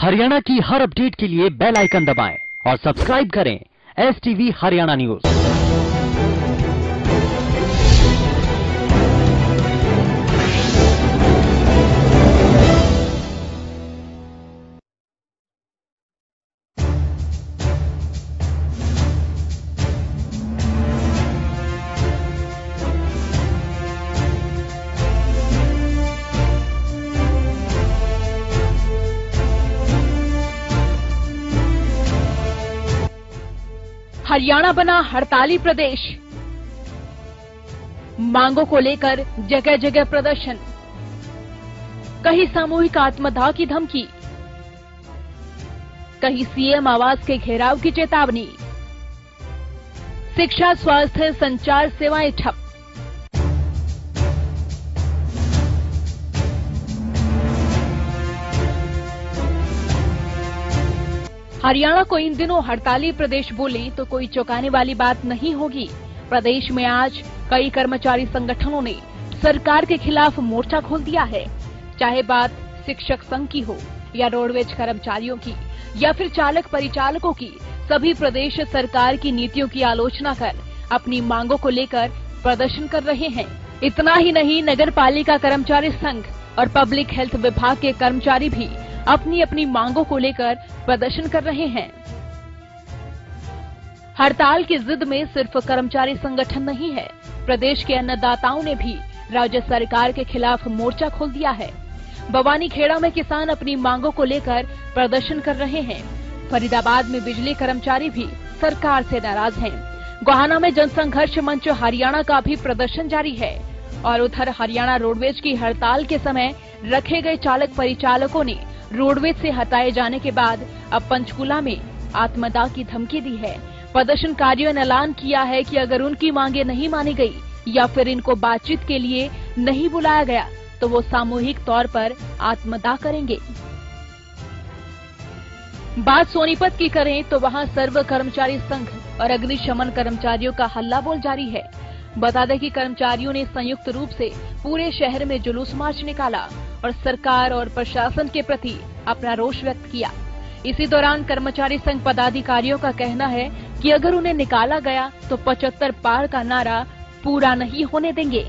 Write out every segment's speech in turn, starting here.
हरियाणा की हर अपडेट के लिए बेल आइकन दबाएं और सब्सक्राइब करें STV हरियाणा न्यूज। हरियाणा बना हड़ताली प्रदेश, मांगों को लेकर जगह जगह प्रदर्शन, कहीं सामूहिक आत्मदाह की धमकी, कहीं सीएम आवास के घेराव की चेतावनी, शिक्षा, स्वास्थ्य, संचार सेवाएं ठप। हरियाणा को इन दिनों हड़ताली प्रदेश बोलें तो कोई चौंकाने वाली बात नहीं होगी। प्रदेश में आज कई कर्मचारी संगठनों ने सरकार के खिलाफ मोर्चा खोल दिया है। चाहे बात शिक्षक संघ की हो या रोडवेज कर्मचारियों की या फिर चालक परिचालकों की, सभी प्रदेश सरकार की नीतियों की आलोचना कर अपनी मांगों को लेकर प्रदर्शन कर रहे हैं। इतना ही नहीं, नगर पालिका कर्मचारी संघ और पब्लिक हेल्थ विभाग के कर्मचारी भी अपनी अपनी मांगों को लेकर प्रदर्शन कर रहे हैं। हड़ताल की जिद में सिर्फ कर्मचारी संगठन नहीं है, प्रदेश के अन्नदाताओं ने भी राज्य सरकार के खिलाफ मोर्चा खोल दिया है। बवानीखेड़ा में किसान अपनी मांगों को लेकर प्रदर्शन कर रहे हैं। फरीदाबाद में बिजली कर्मचारी भी सरकार से नाराज हैं। गोहाना में जनसंघर्ष मंच हरियाणा का भी प्रदर्शन जारी है और उधर हरियाणा रोडवेज की हड़ताल के समय रखे गए चालक परिचालकों ने रोडवेज से हटाए जाने के बाद अब पंचकुला में आत्मदाह की धमकी दी है। प्रदर्शनकारियों ने ऐलान किया है कि अगर उनकी मांगे नहीं मानी गई या फिर इनको बातचीत के लिए नहीं बुलाया गया तो वो सामूहिक तौर पर आत्मदाह करेंगे। बात सोनीपत की करें तो वहां सर्व कर्मचारी संघ और अग्निशमन कर्मचारियों का हल्ला बोल जारी है। बता दें कि कर्मचारियों ने संयुक्त रूप से पूरे शहर में जुलूस मार्च निकाला और सरकार और प्रशासन के प्रति अपना रोष व्यक्त किया। इसी दौरान कर्मचारी संघ पदाधिकारियों का कहना है कि अगर उन्हें निकाला गया तो 75 पार का नारा पूरा नहीं होने देंगे।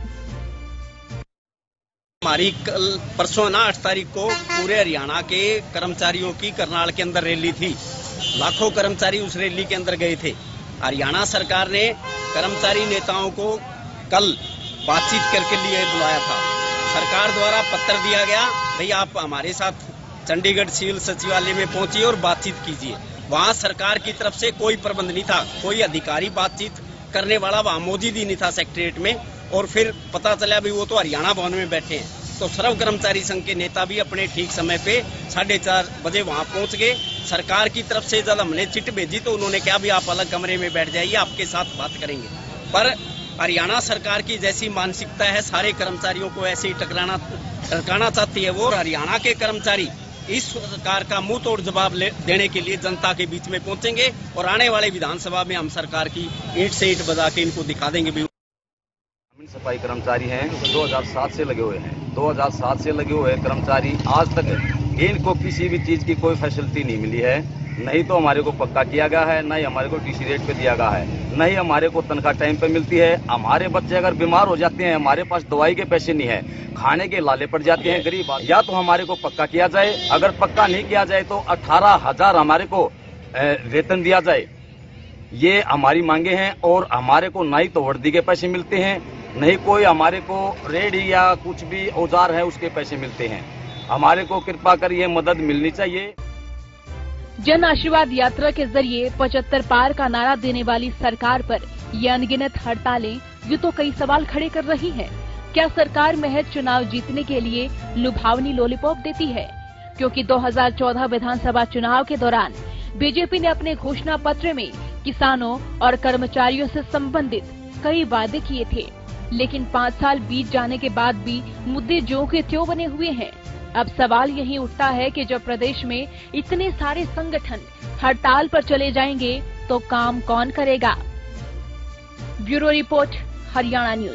हमारी कल परसों 8 तारीख को पूरे हरियाणा के कर्मचारियों की करनाल के अंदर रैली थी। लाखों कर्मचारी उस रैली के अंदर गए थे। हरियाणा सरकार ने कर्मचारी नेताओं को कल बातचीत करके लिए बुलाया था। सरकार द्वारा पत्र दिया गया, भाई आप हमारे साथ चंडीगढ़ सिविल सचिवालय में पहुंचिए और बातचीत कीजिए। वहां सरकार की तरफ से कोई प्रबंध नहीं था, कोई अधिकारी बातचीत करने वाला वहां मौजूद ही नहीं था सेक्रेटरीट में। और फिर पता चला भी वो तो हरियाणा भवन में बैठे हैं। तो सर्व कर्मचारी संघ के नेता भी अपने ठीक समय पे 4:30 बजे वहां पहुंच गए। सरकार की तरफ से जब हमने चिट भेजी तो उन्होंने कहा भी आप अलग कमरे में बैठ जाइए, आपके साथ बात करेंगे। पर हरियाणा सरकार की जैसी मानसिकता है, सारे कर्मचारियों को ऐसे ही टकराना चाहती है वो। हरियाणा के कर्मचारी इस सरकार का मुंह तोड़ जवाब देने के लिए जनता के बीच में पहुंचेंगे और आने वाले विधानसभा में हम सरकार की ईंट से ईंट बजा के इनको दिखा देंगे। सफाई कर्मचारी हैं, 2007 से लगे हुए हैं। 2007 से लगे हुए कर्मचारी आज तक इनको किसी भी चीज की कोई फैसिलिटी नहीं मिली है। नहीं तो हमारे को पक्का किया गया है, नहीं हमारे को टीसी रेट पे दिया गया है, नहीं हमारे को तनख्वाह टाइम पे मिलती है। हमारे बच्चे अगर बीमार हो जाते हैं, हमारे पास दवाई के पैसे नहीं है, खाने के लाले पड़ जाते हैं गरीब। या तो हमारे को पक्का किया जाए, अगर पक्का नहीं किया जाए तो 18,000 हमारे को वेतन दिया जाए। ये हमारी मांगे हैं। और हमारे को नहीं तो वर्दी के पैसे मिलते हैं, नहीं कोई हमारे को रेडी या कुछ भी औजार है उसके पैसे मिलते हैं। हमारे को कृपा कर ये मदद मिलनी चाहिए। जन आशीर्वाद यात्रा के जरिए 75 पार का नारा देने वाली सरकार पर ये अनगिनत हड़तालें यूं तो कई सवाल खड़े कर रही हैं। क्या सरकार महज चुनाव जीतने के लिए लुभावनी लॉलीपॉप देती है? क्योंकि 2014 विधानसभा चुनाव के दौरान बीजेपी ने अपने घोषणा पत्र में किसानों और कर्मचारियों से संबंधित कई वादे किए थे, लेकिन 5 साल बीत जाने के बाद भी मुद्दे ज्यों के त्यों बने हुए हैं। अब सवाल यही उठता है कि जब प्रदेश में इतने सारे संगठन हड़ताल पर चले जाएंगे तो काम कौन करेगा? Bureau report, Haryana news.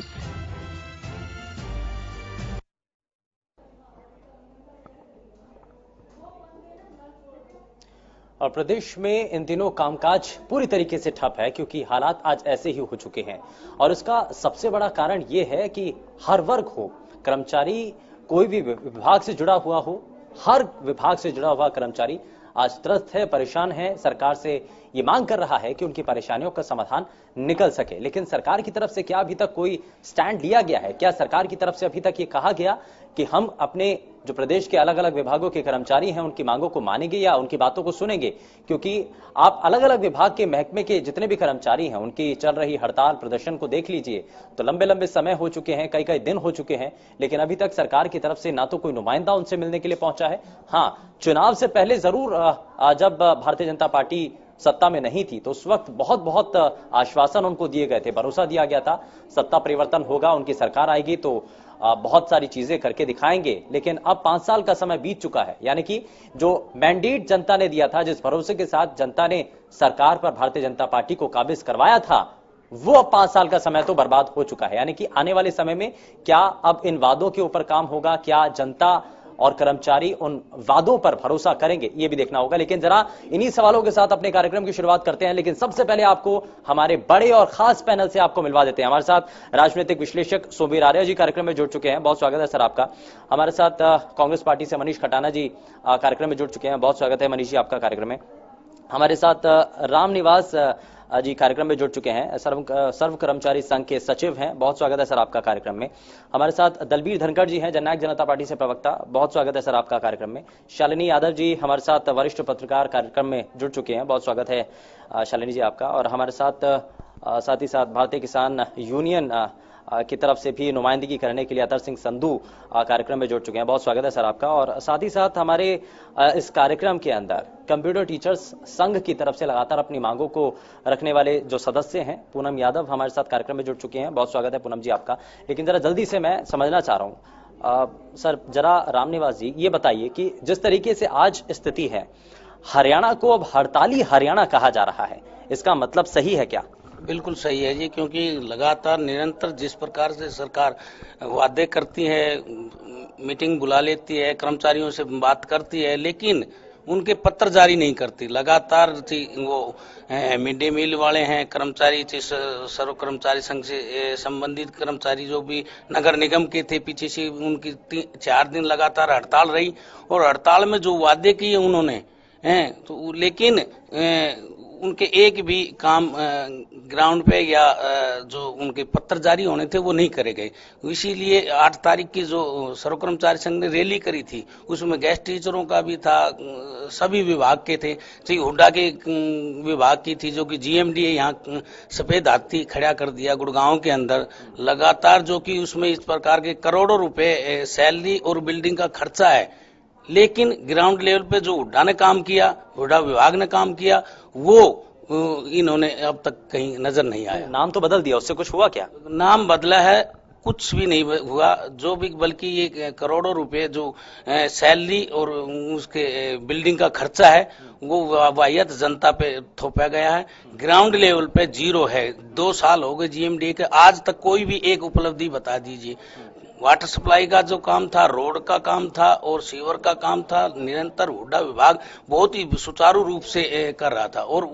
और प्रदेश में इन दिनों कामकाज पूरी तरीके से ठप है, क्योंकि हालात आज ऐसे ही हो चुके हैं। और इसका सबसे बड़ा कारण यह है कि हर वर्ग हो, कर्मचारी कोई भी विभाग से जुड़ा हुआ हो, हर विभाग से जुड़ा हुआ कर्मचारी आज त्रस्त है, परेशान है। सरकार से ये मांग कर रहा है कि उनकी परेशानियों का समाधान निकल सके, लेकिन सरकार की तरफ से क्या अभी तक कोई स्टैंड लिया गया है? क्या सरकार की तरफ से अभी तक ये कहा गया कि हम अपने जो प्रदेश के अलग अलग विभागों के कर्मचारी हैं उनकी मांगों को मानेंगे या उनकी बातों को सुनेंगे? क्योंकि आप अलग अलग विभाग के महकमे के जितने भी कर्मचारी हैं उनकी चल रही हड़ताल प्रदर्शन को देख लीजिए, तो लंबे लंबे समय हो चुके हैं, कई कई दिन हो चुके हैं, लेकिन अभी तक सरकार की तरफ से ना तो कोई नुमाइंदा उनसे मिलने के लिए पहुंचा है। हाँ, चुनाव से पहले जरूर जब भारतीय जनता पार्टी सत्ता में नहीं थी तो उस वक्त बहुत आश्वासन उनको दिए गए थे, भरोसा दिया गया था सत्ता परिवर्तन होगा, उनकी सरकार आएगी तो बहुत सारी चीजें करके दिखाएंगे। लेकिन अब 5 साल का समय बीत चुका है, यानी कि जो मैंडेट जनता ने दिया था, जिस भरोसे के साथ जनता ने सरकार पर भारतीय जनता पार्टी को काबिज करवाया था, वो अब 5 साल का समय तो बर्बाद हो चुका है। यानी कि आने वाले समय में क्या अब इन वादों के ऊपर काम होगा? क्या जनता और कर्मचारी उन वादों पर भरोसा करेंगे? ये भी देखना होगा। लेकिन जरा इन्हीं सवालों के साथ अपने कार्यक्रम की शुरुआत करते हैं, लेकिन सबसे पहले आपको हमारे बड़े और खास पैनल से आपको मिलवा देते हैं। हमारे साथ राजनीतिक विश्लेषक सोमवीर आर्य जी कार्यक्रम में जुड़ चुके हैं, बहुत स्वागत है सर आपका। हमारे साथ कांग्रेस पार्टी से मनीष खटाना जी कार्यक्रम में जुड़ चुके हैं, बहुत स्वागत है मनीष जी आपका कार्यक्रम में। हमारे साथ रामनिवास जी कार्यक्रम में जुड़ चुके हैं, सर्व कर्मचारी संघ के सचिव हैं, बहुत स्वागत है सर आपका कार्यक्रम में। हमारे साथ दलबीर धनखड़ जी हैं, जननायक जनता पार्टी से प्रवक्ता, बहुत स्वागत है सर आपका कार्यक्रम में। शालिनी यादव जी हमारे साथ वरिष्ठ पत्रकार कार्यक्रम में जुड़ चुके हैं, बहुत स्वागत है शालिनी जी आपका। और हमारे साथ ही साथ भारतीय किसान यूनियन की तरफ से भी नुमाइंदगी करने के लिए अतर सिंह संधू कार्यक्रम में जुड़ चुके हैं, बहुत स्वागत है सर आपका। और साथ ही साथ हमारे इस कार्यक्रम के अंदर कंप्यूटर टीचर्स संघ की तरफ से लगातार अपनी मांगों को रखने वाले जो सदस्य हैं, पूनम यादव हमारे साथ कार्यक्रम में जुड़ चुके हैं, बहुत स्वागत है पूनम जी आपका। लेकिन जरा जल्दी से मैं समझना चाह रहा हूं सर, जरा रामनिवास जी ये बताइए कि जिस तरीके से आज स्थिति है, हरियाणा को अब हड़ताली हरियाणा कहा जा रहा है, इसका मतलब सही है क्या? बिल्कुल सही है जी, क्योंकि लगातार निरंतर जिस प्रकार से सरकार वादे करती है, मीटिंग बुला लेती है, कर्मचारियों से बात करती है, लेकिन उनके पत्र जारी नहीं करती। लगातार वो मिड डे मील वाले हैं, कर्मचारी सर्व कर्मचारी संघ से संबंधित कर्मचारी जो भी नगर निगम के थे, पीछे से उनकी 4 दिन लगातार हड़ताल रही। और हड़ताल में जो वादे किए उन्होंने तो, लेकिन उनके एक भी काम ग्राउंड पे या जो उनके पत्र जारी होने थे वो नहीं करे गए। इसीलिए 8 तारीख की जो सर्व कर्मचारी संघ ने रैली करी थी, उसमें गेस्ट टीचरों का भी था, सभी विभाग के थे, चाहे हुड्डा के विभाग की थी, जो कि जीएमडीए यहाँ सफेद हाथी खड़ा कर दिया गुड़गांव के अंदर। लगातार जो कि उसमें इस प्रकार के करोड़ों रुपए सैलरी और बिल्डिंग का खर्चा है, लेकिन ग्राउंड लेवल पे जो हुड्डा ने काम किया, हुड्डा विभाग ने काम किया, वो इन्होंने अब तक कहीं नजर नहीं आया। नाम तो बदल दिया, उससे कुछ हुआ क्या? नाम बदला है, कुछ भी नहीं हुआ जो भी, बल्कि ये करोड़ों रुपए जो सैलरी और उसके बिल्डिंग का खर्चा है वो वाहियत जनता पे थोपा गया है। ग्राउंड लेवल पे जीरो है। 2 साल हो गए जीएमडीए के, आज तक कोई भी एक उपलब्धि बता दीजिए। वाटर सप्लाई का जो काम था, रोड का काम था और सीवर का काम था, निरंतर हुड्डा विभाग बहुत ही सुचारू रूप से कर रहा था। और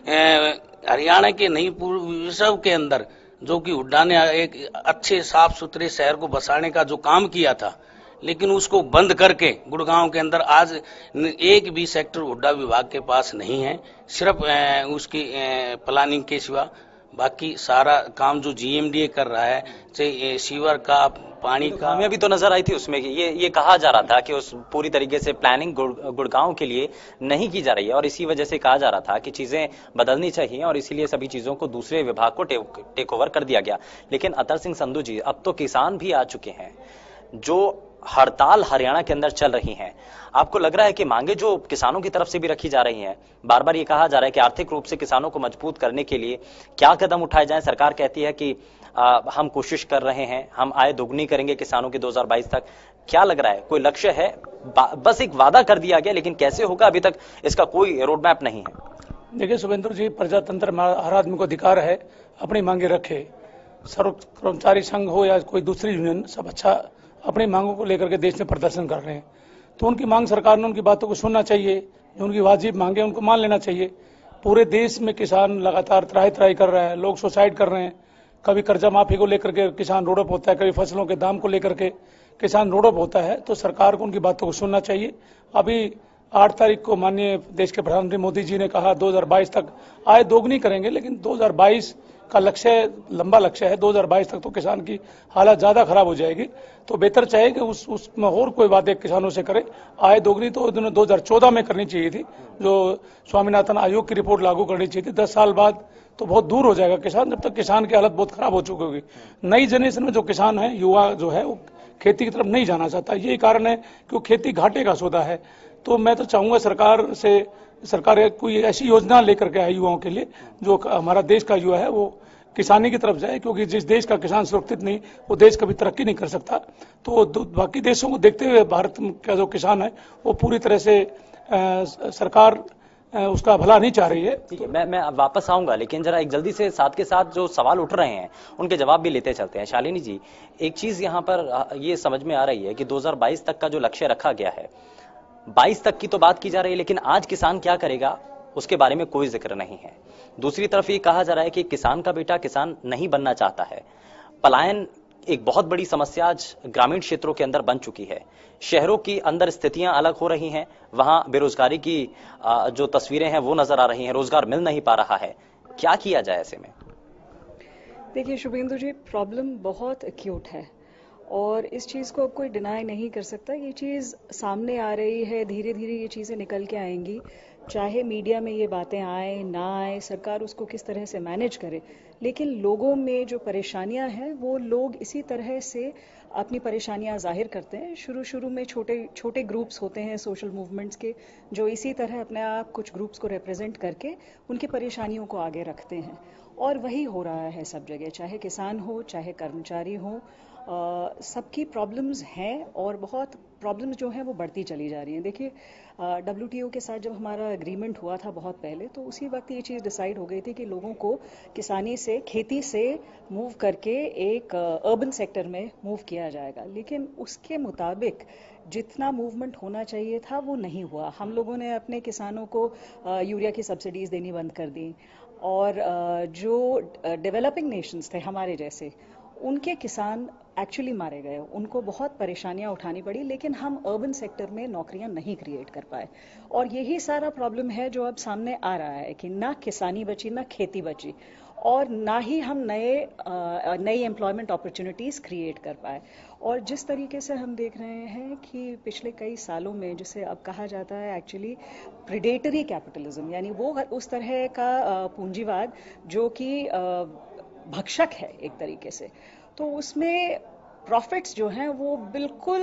हरियाणा के नहीं पूरे विश्व के अंदर जो कि हुड्डा ने एक अच्छे साफ सुथरे शहर को बसाने का जो काम किया था, लेकिन उसको बंद करके गुड़गांव के अंदर आज एक भी सेक्टर हुड्डा विभाग के पास नहीं है, सिर्फ उसकी प्लानिंग के सिवा। बाकी सारा काम जो जीएमडीए कर रहा है, चाहे सीवर का, पानी का, हमें भी तो नजर आई थी उसमें कि ये कहा जा रहा था कि उस पूरी तरीके से प्लानिंग गुड़गांव के लिए नहीं की जा रही है और इसी वजह से कहा जा रहा था कि चीजें बदलनी चाहिए और इसीलिए सभी चीजों को दूसरे विभाग को टेक ओवर कर दिया गया। लेकिन अतर सिंह संधू जी, अब तो किसान भी आ चुके हैं, जो हड़ताल हरियाणा के अंदर चल रही हैं, आपको लग रहा है कि मांगे जो किसानों की तरफ से भी रखी जा रही हैं, बार बार ये कहा जा रहा है कि आर्थिक रूप से किसानों को मजबूत करने के लिए क्या कदम उठाए जाएं? सरकार कहती है कि हम कोशिश कर रहे हैं, हम आय दोगुनी करेंगे किसानों की 2022 तक। क्या लग रहा है, कोई लक्ष्य है? बस एक वादा कर दिया गया, लेकिन कैसे होगा अभी तक इसका कोई रोड मैप नहीं है। देखिए शुभेंद्र जी, प्रजातंत्र में हर आदमी को अधिकार है अपनी मांगे रखे। सर्व कर्मचारी संघ हो या कोई दूसरी यूनियन, सब अच्छा अपनी मांगों को लेकर के देश में प्रदर्शन कर रहे हैं, तो उनकी मांग सरकार ने उनकी बातों को सुनना चाहिए। जो उनकी वाजिब मांगे उनको मान लेना चाहिए। पूरे देश में किसान लगातार त्राही कर रहा है, लोग सुसाइड कर रहे हैं। कभी कर्जा माफी को लेकर के किसान रोड अप होता है, कभी फसलों के दाम को लेकर के किसान रोड अप होता है। तो सरकार को उनकी बातों को सुनना चाहिए। अभी 8 तारीख को माननीय देश के प्रधानमंत्री मोदी जी ने कहा 2022 तक आय दोगुनी करेंगे, लेकिन 2022 का लक्ष्य लंबा लक्ष्य है। 2022 तक तो किसान की हालत ज्यादा खराब हो जाएगी। तो बेहतर चाहिए कि उसमें और कोई वादे किसानों से करे। आय दोगुनी तो 2014 में करनी चाहिए थी, जो स्वामीनाथन आयोग की रिपोर्ट लागू करनी चाहिए थी। 10 साल बाद तो बहुत दूर हो जाएगा किसान, जब तक किसान की हालत बहुत खराब हो चुकी होगी। नई जनरेशन में जो किसान है, युवा जो है, वो खेती की तरफ नहीं जाना चाहता। यही कारण है कि वो खेती घाटे का सौदा है। तो मैं तो चाहूंगा सरकार कोई ऐसी योजना लेकर के आए युवाओं के लिए, जो हमारा देश का युवा है वो किसानी की तरफ जाए, क्योंकि जिस देश का किसान सुरक्षित नहीं, वो देश कभी तरक्की नहीं कर सकता। तो बाकी देशों को देखते हुए भारत का जो किसान है वो पूरी तरह से सरकार उसका भला नहीं चाह रही है। ठीक है, मैं वापस आऊंगा, लेकिन जरा एक जल्दी से साथ के साथ जो सवाल उठ रहे हैं उनके जवाब भी लेते चलते हैं। शालिनी जी, एक चीज यहाँ पर ये समझ में आ रही है कि 2022 तक का जो लक्ष्य रखा गया है, 22 तक की तो बात की जा रही है, लेकिन आज किसान क्या करेगा उसके बारे में कोई जिक्र नहीं है। दूसरी तरफ ये कहा जा रहा है कि किसान का बेटा किसान नहीं बनना चाहता है। पलायन एक बहुत बड़ी समस्या आज ग्रामीण क्षेत्रों के अंदर बन चुकी है। शहरों की अंदर स्थितियां अलग हो रही हैं, वहां बेरोजगारी की जो तस्वीरें हैं वो नजर आ रही हैं, रोजगार मिल नहीं पा रहा है। क्या किया जाए ऐसे में? देखिए शुभेंदु जी, प्रॉब्लम बहुत एक्यूट है और इस चीज़ को अब कोई डिनाई नहीं कर सकता। ये चीज़ सामने आ रही है, धीरे धीरे ये चीज़ें निकल के आएंगी। चाहे मीडिया में ये बातें आए ना आए, सरकार उसको किस तरह से मैनेज करे, लेकिन लोगों में जो परेशानियां हैं वो लोग इसी तरह से अपनी परेशानियां जाहिर करते हैं। शुरू में छोटे छोटे ग्रुप्स होते हैं सोशल मूवमेंट्स के, जो इसी तरह अपने आप कुछ ग्रुप्स को रिप्रेजेंट करके उनकी परेशानियों को आगे रखते हैं। और वही हो रहा है सब जगह, चाहे किसान हो चाहे कर्मचारी हो, सबकी प्रॉब्लम्स हैं और बहुत प्रॉब्लम्स जो हैं वो बढ़ती चली जा रही हैं। देखिए WTO के साथ जब हमारा एग्रीमेंट हुआ था बहुत पहले, तो उसी वक्त ये चीज़ डिसाइड हो गई थी कि लोगों को किसानी से, खेती से मूव करके एक अर्बन सेक्टर में मूव किया जाएगा, लेकिन उसके मुताबिक जितना मूवमेंट होना चाहिए था वो नहीं हुआ। हम लोगों ने अपने किसानों को यूरिया की सब्सिडीज देनी बंद कर दी और जो डेवलपिंग नेशंस थे हमारे जैसे, उनके किसान एक्चुअली मारे गए, उनको बहुत परेशानियां उठानी पड़ी, लेकिन हम अर्बन सेक्टर में नौकरियां नहीं क्रिएट कर पाए। और यही सारा प्रॉब्लम है जो अब सामने आ रहा है कि ना किसानी बची ना खेती बची, और ना ही हम नई एम्प्लॉयमेंट अपॉर्चुनिटीज क्रिएट कर पाए। और जिस तरीके से हम देख रहे हैं कि पिछले कई सालों में, जिसे अब कहा जाता है एक्चुअली प्रेडेटरी कैपिटलिज्म, यानी वो उस तरह का पूंजीवाद जो कि भक्षक है एक तरीके से, तो उसमें प्रॉफिट्स जो हैं वो बिल्कुल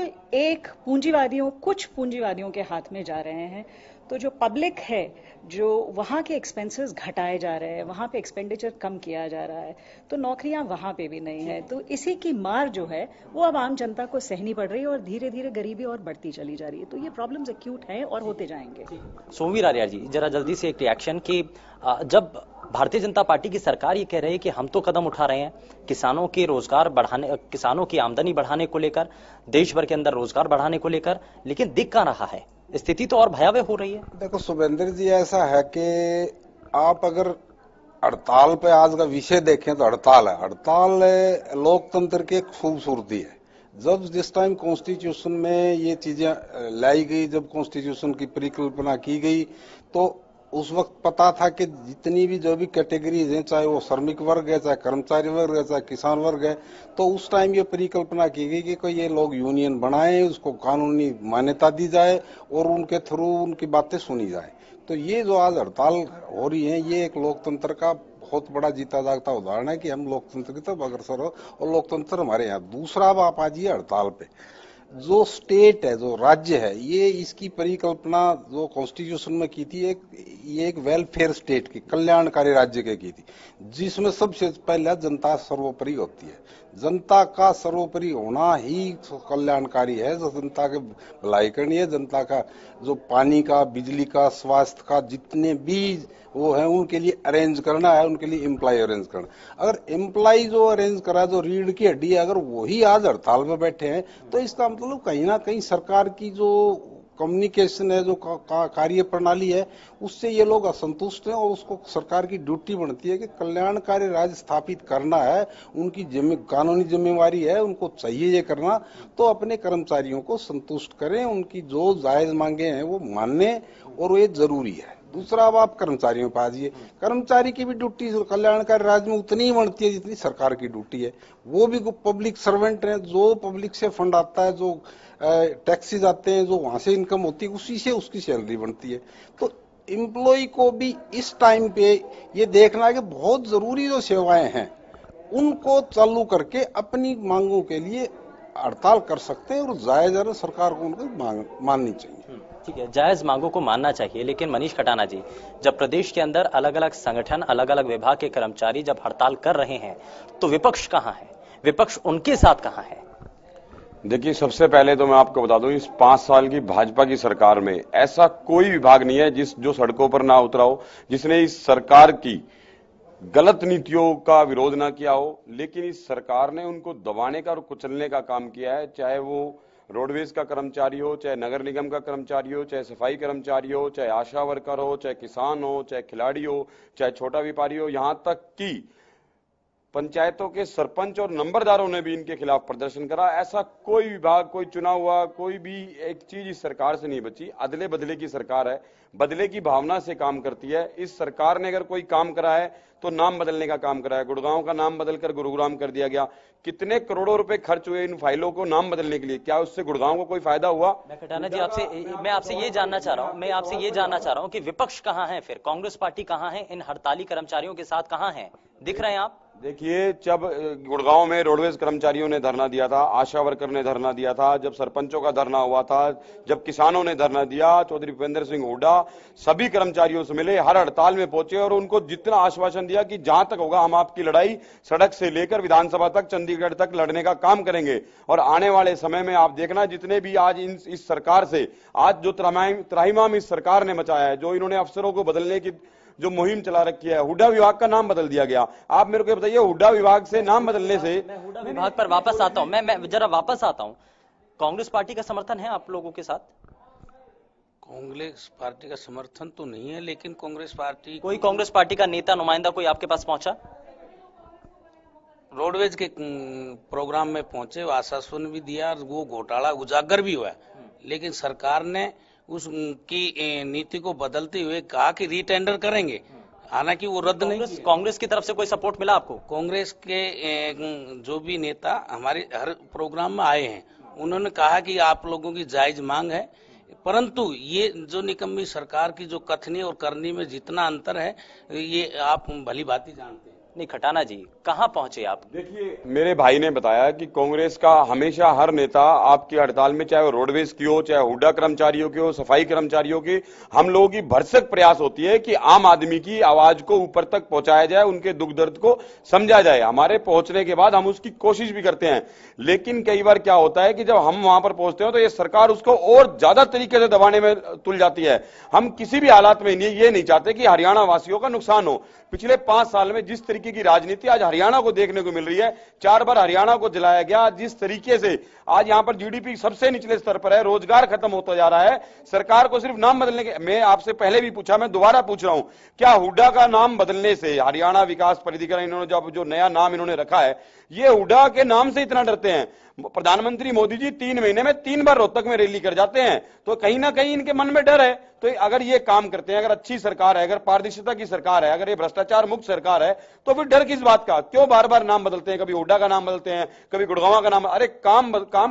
कुछ पूंजीवादियों के हाथ में जा रहे हैं। तो जो पब्लिक है, जो वहाँ के एक्सपेंसेस घटाए जा रहे हैं, वहाँ पे एक्सपेंडिचर कम किया जा रहा है, तो नौकरियां वहाँ पे भी नहीं है। तो इसी की मार जो है वो अब आम जनता को सहनी पड़ रही है और धीरे धीरे गरीबी और बढ़ती चली जा रही है। तो ये प्रॉब्लम्स एक्यूट हैं और होते जाएंगे। सोमवीर आर्या जी, जरा जल्दी से एक रिएक्शन कि जब भारतीय जनता पार्टी की सरकार ये कह रही है कि हम तो कदम उठा रहे हैं किसानों के रोजगार बढ़ाने, किसानों की आमदनी बढ़ाने को लेकर, देश भर के अंदर रोजगार बढ़ाने को लेकर, लेकिन दिख कहां रहा है? स्थिति तो और भयावह हो रही है। देखो शुभेंद्र जी, ऐसा है कि आप अगर हड़ताल पे आज का विषय देखें तो हड़ताल लोकतंत्र की एक खूबसूरती है। जिस टाइम कॉन्स्टिट्यूशन में ये चीजें लाई गई, जब कॉन्स्टिट्यूशन की परिकल्पना की गई, तो उस वक्त पता था कि जितनी भी जो भी कैटेगरीज हैं, चाहे वो श्रमिक वर्ग है, चाहे कर्मचारी वर्ग है, चाहे किसान वर्ग है, तो उस टाइम ये परिकल्पना की गई कि कोई ये लोग यूनियन बनाए, उसको कानूनी मान्यता दी जाए और उनके थ्रू उनकी बातें सुनी जाए। तो ये जो आज हड़ताल हो रही है, ये एक लोकतंत्र का बहुत बड़ा जीता जागता उदाहरण है कि हम लोकतंत्र की तरफ अग्रसर हो और लोकतंत्र हमारे यहाँ। दूसरा, अब आप आ जाइए हड़ताल पे, जो स्टेट है, जो राज्य है, ये इसकी परिकल्पना जो कॉन्स्टिट्यूशन में की थी, ये एक वेलफेयर स्टेट की, कल्याणकारी राज्य की थी, जिसमें सबसे पहले जनता सर्वोपरि होती है। जनता का सर्वोपरि होना ही कल्याणकारी है, जो जनता के भलाई करनी है, जनता का जो पानी का, बिजली का, स्वास्थ्य का जितने भी वो है उनके लिए अरेंज करना है, उनके लिए एम्प्लॉय अरेंज करना। अगर एम्प्लॉय जो अरेंज करा, जो रीढ़ की हड्डी है, अगर वही आज हड़ताल में बैठे हैं, तो इसका मतलब कहीं ना कहीं सरकार की जो कम्युनिकेशन है, जो कार्य प्रणाली है, उससे ये लोग असंतुष्ट हैं और उसको सरकार की ड्यूटी बनती है कि कल्याणकारी राज्य स्थापित करना है, उनकी कानूनी जिम्मेवारी है, उनको चाहिए ये करना, तो अपने कर्मचारियों को संतुष्ट करें, उनकी जो जायज मांगे हैं वो मानने, और ये जरूरी है। दूसरा, अब आप कर्मचारियों पर आ जाइए। कर्मचारी की भी ड्यूटी कल्याणकारी राज्य में उतनी ही बनती है जितनी सरकार की ड्यूटी है। वो भी पब्लिक सर्वेंट हैं, जो पब्लिक से फंड आता है, जो टैक्सेस आते हैं, जो वहां से इनकम होती है, उसी से उसकी सैलरी बनती है। तो एम्प्लॉय को भी इस टाइम पे ये देखना है कि बहुत जरूरी जो सेवाएं हैं उनको चालू करके अपनी मांगों के लिए हड़ताल कर सकते हैं, और जायज सरकार को उनको माननी चाहिए। ठीक है, जायज मांगों को मानना चाहिए, लेकिन मनीष खटाना जी, जब प्रदेश के अंदर अलग अलग संगठन, अलग अलग विभाग के कर्मचारी जब हड़ताल कर रहे हैं, तो विपक्ष कहां है? विपक्ष उनके साथ कहां है? देखिए, सबसे पहले तो मैं आपको बता दूं, इस 5 साल की भाजपा की सरकार में ऐसा कोई विभाग नहीं है जो सड़कों पर ना उतरा हो, जिसने इस सरकार की गलत नीतियों का विरोध ना किया हो। लेकिन इस सरकार ने उनको दबाने का और कुचलने का काम किया है, चाहे वो रोडवेज का कर्मचारी हो, चाहे नगर निगम का कर्मचारी हो, चाहे सफाई कर्मचारी हो, चाहे आशा वर्कर हो, चाहे किसान हो, चाहे खिलाड़ी हो, चाहे छोटा व्यापारी हो, यहां तक कि पंचायतों के सरपंच और नंबरदारों ने भी इनके खिलाफ प्रदर्शन करा। ऐसा कोई विभाग, कोई चुना हुआ, कोई भी एक चीज इस सरकार से नहीं बची। अदले बदले की सरकार है, बदले की भावना से काम करती है। इस सरकार ने अगर कोई काम करा है तो नाम बदलने का काम करा है। गुड़गांव का नाम बदलकर गुरुग्राम कर दिया गया। कितने करोड़ों रुपए खर्च हुए इन फाइलों को नाम बदलने के लिए, क्या उससे गुड़गांव को कोई फायदा हुआ? मैं खटाना जी मैं आपसे ये जानना चाह रहा हूं कि विपक्ष कहां है? फिर कांग्रेस पार्टी कहां है? इन हड़ताली कर्मचारियों के साथ कहां है? दिख रहे हैं आप? देखिए, जब गुड़गांव में रोडवेज कर्मचारियों ने धरना दिया था, आशा वर्कर ने धरना दिया था, जब सरपंचों का धरना हुआ था, जब किसानों ने धरना दिया, चौधरी भूपेंद्र सिंह हुड्डा सभी कर्मचारियों से मिले, हर हड़ताल में पहुंचे और उनको जितना आश्वासन दिया कि जहां तक होगा हम आपकी लड़ाई सड़क से लेकर विधानसभा तक, चंडीगढ़ तक लड़ने का काम करेंगे। और आने वाले समय में आप देखना, जितने भी आज इस सरकार से आज जो त्राहिमाम इस सरकार ने मचाया है, जो इन्होंने अफसरों को बदलने की जो मुहिम चला रखी है, हुड्डा विभाग का नाम बदल दिया गया। आप मेरे को बताइए, हुड्डा विभाग से नाम बदलने से, मैं हुड्डा विभाग पर वापस आता हूं, मैं जरा वापस आता हूं। कांग्रेस पार्टी का समर्थन है आप लोगों के साथ? कांग्रेस पार्टी का समर्थन तो नहीं है, लेकिन कांग्रेस पार्टी का नेता, नुमाइंदा कोई आपके पास पहुंचा? रोडवेज के प्रोग्राम में पहुंचे, आश्वासन भी दिया, वो घोटाला उजागर भी हुआ, लेकिन सरकार ने उसकी नीति को बदलते हुए कहा कि रीटेंडर करेंगे, हालांकि वो रद्द नहीं। कांग्रेस की तरफ से कोई सपोर्ट मिला आपको? कांग्रेस के जो भी नेता हमारे हर प्रोग्राम में आए हैं, उन्होंने कहा कि आप लोगों की जायज मांग है, परंतु ये जो निकम्मी सरकार की जो कथनी और करनी में जितना अंतर है, ये आप भली भांति जानते हैं। नहीं, खटाना जी कहां पहुंचे आप? देखिए, मेरे भाई ने बताया कि कांग्रेस का हमेशा हर नेता आपकी हड़ताल में, चाहे वो रोडवेज की हो, चाहे हुड्डा कर्मचारियों की हो, सफाई कर्मचारियों की, हम लोगों की भरसक प्रयास होती है कि आम आदमी की आवाज को ऊपर तक पहुंचाया जाए, उनके दुख दर्द को समझा जाए। हमारे पहुंचने के बाद हम उसकी कोशिश भी करते हैं, लेकिन कई बार क्या होता है कि जब हम वहां पर पहुंचते हैं तो ये सरकार उसको और ज्यादा तरीके से दबाने में तुल जाती है। हम किसी भी हालात में ये नहीं चाहते कि हरियाणा वासियों का नुकसान हो। पिछले 5 साल में जिस तरीके की राजनीति आज हरियाणा को देखने को मिल रही है, 4 बार हरियाणा को जलाया गया, जिस तरीके से आज यहां पर जीडीपी सबसे निचले स्तर पर है, रोजगार खत्म होता जा रहा है। सरकार को सिर्फ नाम बदलने के, मैं आपसे पहले भी पूछा, मैं दोबारा पूछ रहा हूं, क्या हुड्डा का नाम बदलने से, हरियाणा विकास प्राधिकरण इन्होंने जो नया नाम इन्होंने रखा है, ये हुड्डा के नाम से इतना डरते हैं? प्रधानमंत्री मोदी जी 3 महीने में 3 बार रोहतक में रैली कर जाते हैं, तो कहीं ना कहीं इनके मन में डर है। तो अगर ये काम करते हैं, अगर अच्छी सरकार है, अगर पारदर्शिता की सरकार है, अगर ये भ्रष्टाचार मुक्त सरकार है, तो फिर डर किस बात का? क्यों बार बार नाम बदलते हैं? कभी हुड्डा का नाम बदलते हैं, कभी गुड़गांव का नाम। अरे काम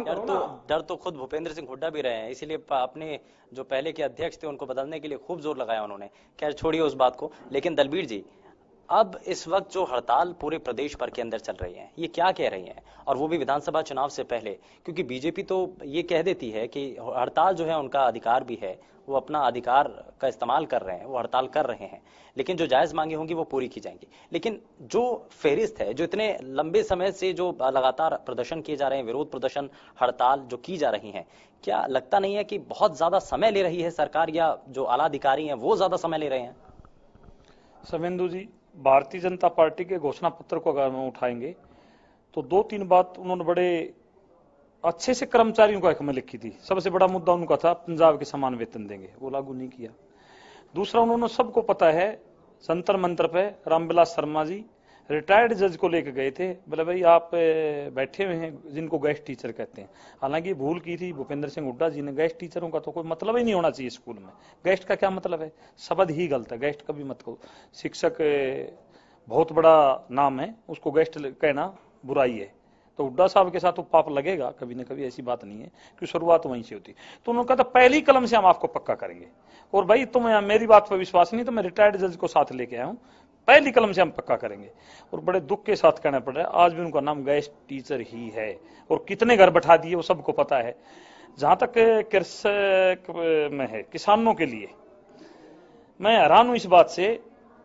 डर तो खुद भूपेंद्र सिंह हुड्डा भी रहे हैं, इसीलिए अपने जो पहले के अध्यक्ष थे उनको बदलने के लिए खूब जोर लगाया उन्होंने। खैर छोड़िए उस बात को। लेकिन दलबीर जी, अब इस वक्त जो हड़ताल पूरे प्रदेश भर के अंदर चल रही है, ये क्या कह रही है? और वो भी विधानसभा चुनाव से पहले, क्योंकि बीजेपी तो ये कह देती है कि हड़ताल जो है उनका अधिकार भी है, वो अपना अधिकार का इस्तेमाल कर रहे हैं, वो हड़ताल कर रहे हैं, लेकिन जो जायज मांगे होंगी वो पूरी की जाएंगी। लेकिन जो फेरिस्त है, जो इतने लंबे समय से जो लगातार प्रदर्शन किए जा रहे हैं, विरोध प्रदर्शन, हड़ताल जो की जा रही हैं, क्या लगता नहीं है कि बहुत ज्यादा समय ले रही है सरकार, या जो आला अधिकारी हैं वो ज्यादा समय ले रहे हैं? शुभेंदु जी, भारतीय जनता पार्टी के घोषणा पत्र को अगर हम उठाएंगे तो 2-3 बात उन्होंने बड़े अच्छे से कर्मचारियों को हक में लिखी थी। सबसे बड़ा मुद्दा उनका था पंजाब के समान वेतन देंगे, वो लागू नहीं किया। दूसरा, उन्होंने सबको पता है जंतर मंतर पे रामविलास शर्मा जी रिटायर्ड जज को लेकर गए थे, बोले भाई आप बैठे हुए हैं जिनको गेस्ट टीचर कहते हैं। हालांकि भूल की थी भूपेंद्र सिंह हुड्डा जी ने, गेस्ट टीचरों का तो कोई मतलब ही नहीं होना चाहिए स्कूल में। गेस्ट का क्या मतलब है, शब्द ही गलत है, गेस्ट कभी मत कहो। शिक्षक बहुत बड़ा नाम है, उसको गेस्ट कहना बुराई है। तो हुड्डा साहब के साथ तो पाप लगेगा कभी न कभी, ऐसी बात नहीं है कि शुरुआत वहीं से होती। तो उन्होंने कहा था पहली कलम से हम आपको पक्का करेंगे, और भाई तुम मेरी बात पर विश्वास नहीं तो मैं रिटायर्ड जज को साथ लेके आया हूं, पहली कलम से हम पक्का करेंगे। और बड़े दुख के साथ कहना पड़ रहा है आज भी उनका नाम गेस्ट टीचर ही है, और कितने घर बैठा दिए वो सबको पता है। जहां तक कृषक में है, किसानों के लिए मैं हैरान हूं इस बात से,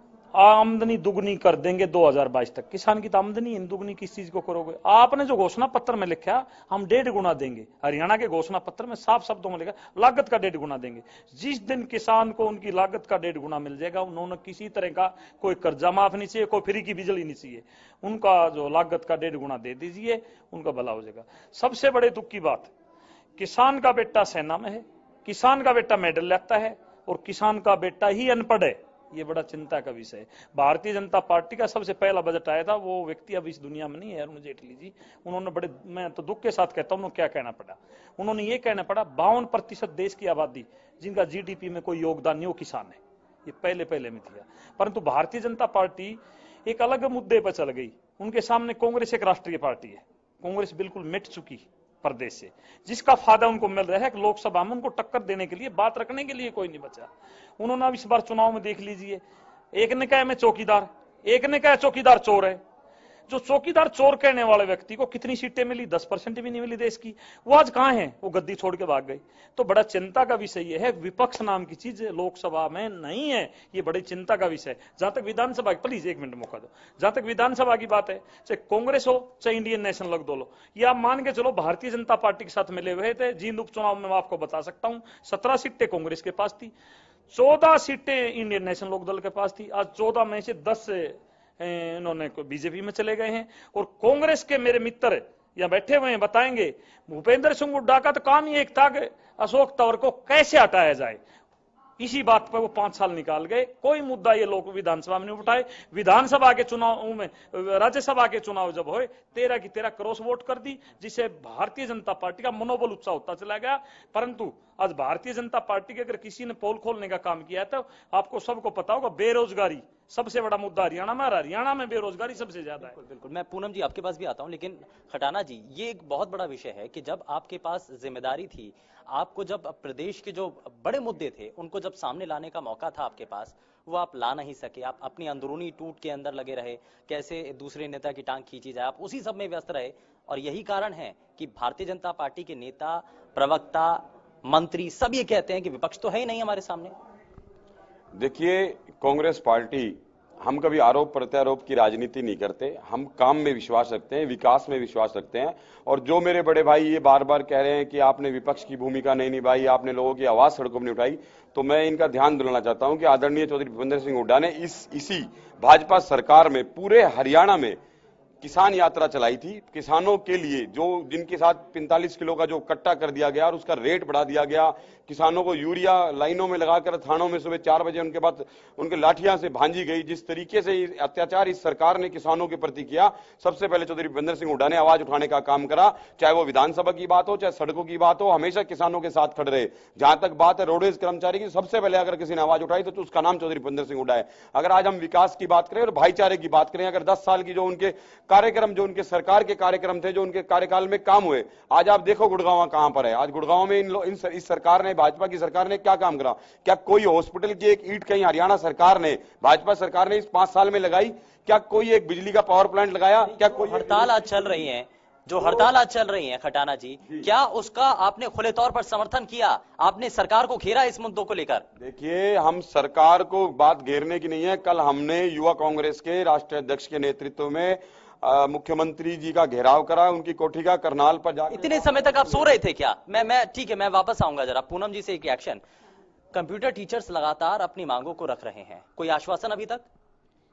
आमदनी दुगनी कर देंगे 2022 तक। किसान की तो आमदनी है, दुगनी किस चीज को करोगे? आपने जो घोषणा पत्र में लिखा हम 1.5 गुना देंगे, हरियाणा के घोषणा पत्र में साफ शब्दों में लिखा लागत का 1.5 गुना देंगे। जिस दिन किसान को उनकी लागत का 1.5 गुना मिल जाएगा, उन्होंने किसी तरह का कोई कर्जा माफ नहीं चाहिए, कोई फ्री की बिजली नहीं चाहिए, उनका जो लागत का 1.5 गुना दे दीजिए, उनका भला हो जाएगा। सबसे बड़े दुख की बात, किसान का बेटा सेना में है, किसान का बेटा मेडल लेता है, और किसान का बेटा ही अनपढ़ है। ये बड़ा चिंता का विषय है। भारतीय जनता पार्टी का सबसे पहला बजट आया था, वो व्यक्ति अब इस दुनिया में नहीं है, अरुण जेटली जी। उन्होंने बड़े, मैं तो दुख के साथ कहता हूं, उन्होंने क्या कहना पड़ा, उन्होंने ये कहना पड़ा 52% देश की आबादी जिनका जीडीपी में कोई योगदान नहीं, वो किसान है। ये पहले में दिया। परंतु भारतीय जनता पार्टी एक अलग मुद्दे पर चल गई। उनके सामने कांग्रेस एक राष्ट्रीय पार्टी है, कांग्रेस बिल्कुल मिट चुकी प्रदेश से, जिसका फायदा उनको मिल रहा है कि लोकसभा में उनको टक्कर देने के लिए, बात रखने के लिए कोई नहीं बचा। उन्होंने अब इस बार चुनाव में देख लीजिए, एक ने कहा मैं चौकीदार, एक ने कहा चौकीदार चोर है। जो चौकीदार चोर कहने वाले व्यक्ति को कितनी सीटें मिली, 10% भी नहीं मिली देश की, वो आज कहां है? वो गद्दी छोड़ के भाग गए। तो बड़ा चिंता का विषय ये है, विपक्ष नाम की चीज लोकसभा में नहीं है, ये बड़ी चिंता का विषय। जहां तक विधानसभा, प्लीज 1 मिनट मौका दो, जहां तक विधानसभा की बात है, चाहे कांग्रेस हो चाहे इंडियन नेशनल लोग दो लो, ये आप मान के चलो भारतीय जनता पार्टी के साथ मिले हुए थे। जींद उपचुनाव में मैं आपको बता सकता हूं 17 सीटें कांग्रेस के पास थी, 14 सीटें इंडियन नेशनल लोकदल के पास थी। आज 14 में से 10 इन्होंने बीजेपी में चले गए हैं। और कांग्रेस के मेरे मित्र यहाँ बैठे हुए हैं, बताएंगे भूपेंद्र सिंह हुड्डा का तो काम ही एक था कि अशोक तंवर को कैसे हटाया जाए। इसी बात पर वो 5 साल निकाल गए, कोई मुद्दा ये लोग विधानसभा में नहीं उठाए। विधानसभा के चुनाव में, राज्यसभा के चुनाव जब हुए 13 की 13 क्रॉस वोट कर दी, जिससे भारतीय जनता पार्टी का मनोबल ऊंचा होता चला गया। परंतु आज भारतीय जनता पार्टी के अगर किसी ने पोल खोलने का काम किया तो आपको सबको पता होगा, बेरोजगारी सबसे बड़ा मुद्दा हरियाणा में, हरियाणा में बेरोजगारी सबसे ज्यादा है। बिल्कुल, मैं पूनम जी आपके पास भी आता हूं, लेकिन खटाना जी ये एक बहुत बड़ा विषय है कि जब आपके पास जिम्मेदारी थी, आपको जब प्रदेश के जो बड़े मुद्दे थे उनको जब सामने लाने का मौका था आपके पास, वो आप ला नहीं सके। आप अपनी अंदरूनी टूट के अंदर लगे रहे, कैसे दूसरे नेता की टांग खींची जाए, आप उसी सब में व्यस्त रहे। और यही कारण है कि भारतीय जनता पार्टी के नेता, प्रवक्ता, मंत्री सब ये कहते हैं कि विपक्ष तो है ही नहीं हमारे सामने। देखिए, कांग्रेस पार्टी, हम कभी आरोप प्रत्यारोप की राजनीति नहीं करते, हम काम में विश्वास रखते हैं, विकास में विश्वास रखते हैं। और जो मेरे बड़े भाई ये बार बार कह रहे हैं कि आपने विपक्ष की भूमिका नहीं निभाई, आपने लोगों की आवाज सड़कों में नहीं उठाई, तो मैं इनका ध्यान दिलाना चाहता हूं कि आदरणीय चौधरी भूपेंद्र सिंह हुड्डा ने इसी भाजपा सरकार में पूरे हरियाणा में किसान यात्रा चलाई थी। किसानों के लिए जो जिनके साथ 45 किलो का जो कट्टा कर दिया गया और उसका रेट बढ़ा दिया गया, किसानों को यूरिया लाइनों में लगाकर थानों में सुबह 4 बजे उनके बाद उनके लाठियां से भांजी गई। जिस तरीके से अत्याचार इस सरकार ने किसानों के प्रति किया, सबसे पहले चौधरी भूपेंद्र सिंह हुड्डा ने आवाज उठाने का काम करा। चाहे वो विधानसभा की बात हो, चाहे सड़कों की बात हो, हमेशा किसानों के साथ खड़े रहे। जहां तक बात है रोडवेज कर्मचारी की, सबसे पहले अगर किसी ने आवाज उठाई तो उसका नाम चौधरी भूपेंद्र सिंह हुड्डा है। अगर आज हम विकास की बात करें और भाईचारे की बात करें, अगर 10 साल की जो उनके कार्यक्रम, जो उनके सरकार के कार्यक्रम थे, जो उनके कार्यकाल में काम हुए, आज आप देखो गुड़गांव कहां पर है। आज गुड़गांव में इस सरकार ने, भाजपा की सरकार ने क्या काम करा? क्या कोई हॉस्पिटल की एक ईंट कहीं हरियाणा सरकार ने, भाजपा सरकार ने इस 5 साल में लगाई? क्या कोई एक बिजली का पावर प्लांट लगाया? क्या कोई हड़ताल आज चल रही है, जो हड़ताल आज चल रही है खटाना जी, क्या उसका आपने खुले तौर पर समर्थन किया? आपने सरकार को घेरा इस मुद्दों को लेकर? देखिए, हम सरकार को बात घेरने की नहीं है। कल हमने युवा कांग्रेस के राष्ट्रीय अध्यक्ष के नेतृत्व में मुख्यमंत्री जी का घेराव करा, उनकी कोठी का करनाल पर जाकर। इतने समय तक आप सो रहे थे क्या? मैं ठीक है, मैं वापस आऊंगा जरा पूनम जी से एक एक्शन। कंप्यूटर टीचर्स लगातार अपनी मांगों को रख रहे हैं, कोई आश्वासन अभी तक?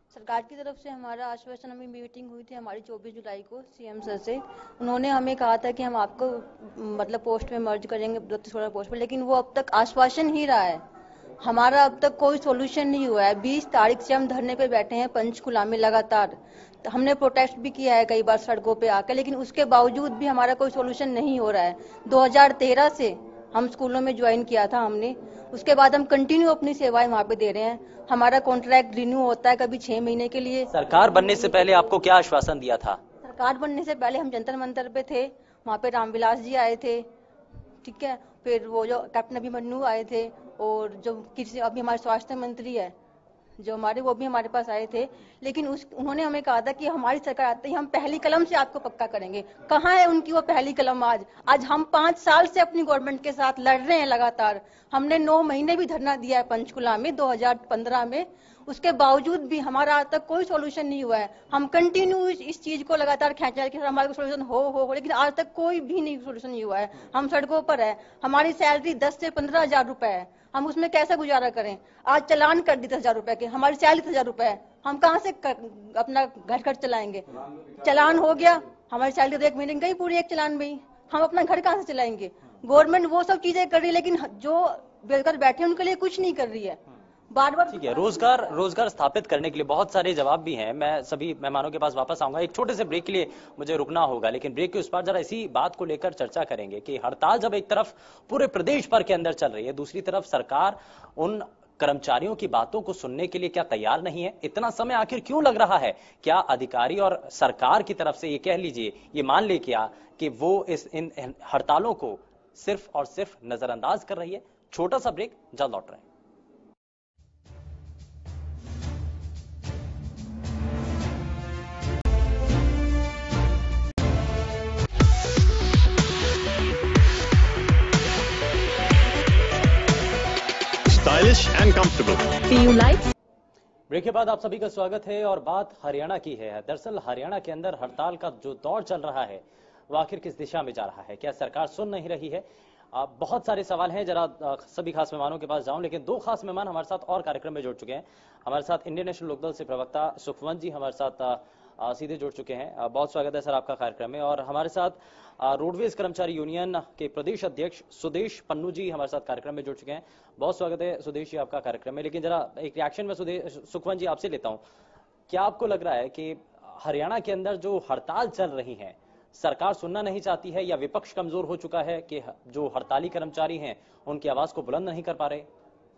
सरकार की तरफ से हमारा आश्वासन, हमें मीटिंग हुई थी हमारी 24 जुलाई को सीएम सर से। उन्होंने हमें कहा था कि हम आपको मतलब पोस्ट में मर्ज करेंगे 32 पोस्ट पर, लेकिन वो अब तक आश्वासन ही रहा है। हमारा अब तक कोई सोल्यूशन नहीं हुआ है। 20 तारीख से हम धरने पे बैठे हैं पंचकुला में लगातार। हमने प्रोटेस्ट भी किया है कई बार सड़कों पे आकर, लेकिन उसके बावजूद भी हमारा कोई सोल्यूशन नहीं हो रहा है। 2013 से हम स्कूलों में ज्वाइन किया था हमने, उसके बाद हम कंटिन्यू अपनी सेवाएं वहाँ पे दे रहे हैं। हमारा कॉन्ट्रैक्ट रिन्यू होता है कभी 6 महीने के लिए। सरकार बनने से पहले आपको क्या आश्वासन दिया था? सरकार बनने से पहले हम जंतर मंतर पे थे, वहाँ पे रामविलास जी आए थे, ठीक है, फिर वो जो कैप्टन अभिमन्यु आए थे, और जो किसी अभी हमारे स्वास्थ्य मंत्री है जो हमारे, वो भी हमारे पास आए थे। लेकिन उन्होंने हमें कहा था कि हमारी सरकार आते ही हम पहली कलम से आपको पक्का करेंगे। कहाँ है उनकी वो पहली कलम? आज हम 5 साल से अपनी गवर्नमेंट के साथ लड़ रहे हैं लगातार। हमने 9 महीने भी धरना दिया है पंचकुला में 2015 में, उसके बावजूद भी हमारा आज तक कोई सोल्यूशन नहीं हुआ है। हम कंटिन्यू इस चीज को लगातार खींच रहे कि हमारा सोल्यूशन हो, लेकिन आज तक कोई भी नहीं सोल्यूशन नहीं हुआ है। हम सड़कों पर है, हमारी सैलरी 10 से 15 हजार रुपए है, हम उसमें कैसे गुजारा करें? आज चालान कर दी 10,000 रुपए के, हमारी 40,000 रुपए है, हम कहाँ से अपना घर चलाएंगे? चालान हो गया, हमारी सैलरी तो 1 महीने गई पूरी एक चालान में, हम अपना घर कहाँ से चलाएंगे? गवर्नमेंट वो सब चीजें कर रही है, लेकिन जो बेरोजगार बैठे उनके लिए कुछ नहीं कर रही है। बार बार ठीक है, रोजगार स्थापित करने के लिए बहुत सारे जवाब भी हैं। मैं सभी मेहमानों के पास वापस आऊंगा, एक छोटे से ब्रेक के लिए मुझे रुकना होगा, लेकिन ब्रेक के उस पार जरा इसी बात को लेकर चर्चा करेंगे कि हड़ताल जब एक तरफ पूरे प्रदेश भर के अंदर चल रही है, दूसरी तरफ सरकार उन कर्मचारियों की बातों को सुनने के लिए क्या तैयार नहीं है? इतना समय आखिर क्यों लग रहा है? क्या अधिकारी और सरकार की तरफ से ये कह लीजिए, ये मान ले क्या कि वो इन हड़तालों को सिर्फ और सिर्फ नजरअंदाज कर रही है? छोटा सा ब्रेक, जल्द लौट रहे हैं। Stylish and comfortable. PU Light। Break के बाद आप सभी का स्वागत है और बात हरियाणा की है। दरअसल हरियाणा के अंदर हड़ताल का जो दौर चल रहा है वो आखिर किस दिशा में जा रहा है? क्या सरकार सुन नहीं रही है? बहुत सारे सवाल हैं, जरा सभी खास मेहमानों के पास जाऊं, लेकिन 2 खास मेहमान हमारे साथ और कार्यक्रम में जुड़ चुके हैं। हमारे साथ इंडियन नेशनल लोकदल से प्रवक्ता सुखवंत जी हमारे साथ सीधे जुड़ चुके हैं। बहुत स्वागत है सर आपका कार्यक्रम में। और हमारे साथ रोडवेज कर्मचारी यूनियन के प्रदेश अध्यक्ष सुदेश पन्नू जी हमारे साथ कार्यक्रम में जुड़ चुके हैं। बहुत स्वागत है सुदेश जी आपका कार्यक्रम में। लेकिन जरा एक रिएक्शन में सुखवंत जी आपसे लेता हूं, क्या आपको लग रहा है कि हरियाणा के अंदर जो हड़ताल चल रही है सरकार सुनना नहीं चाहती है, या विपक्ष कमजोर हो चुका है कि जो हड़ताली कर्मचारी हैं उनकी आवाज को बुलंद नहीं कर पा रहे?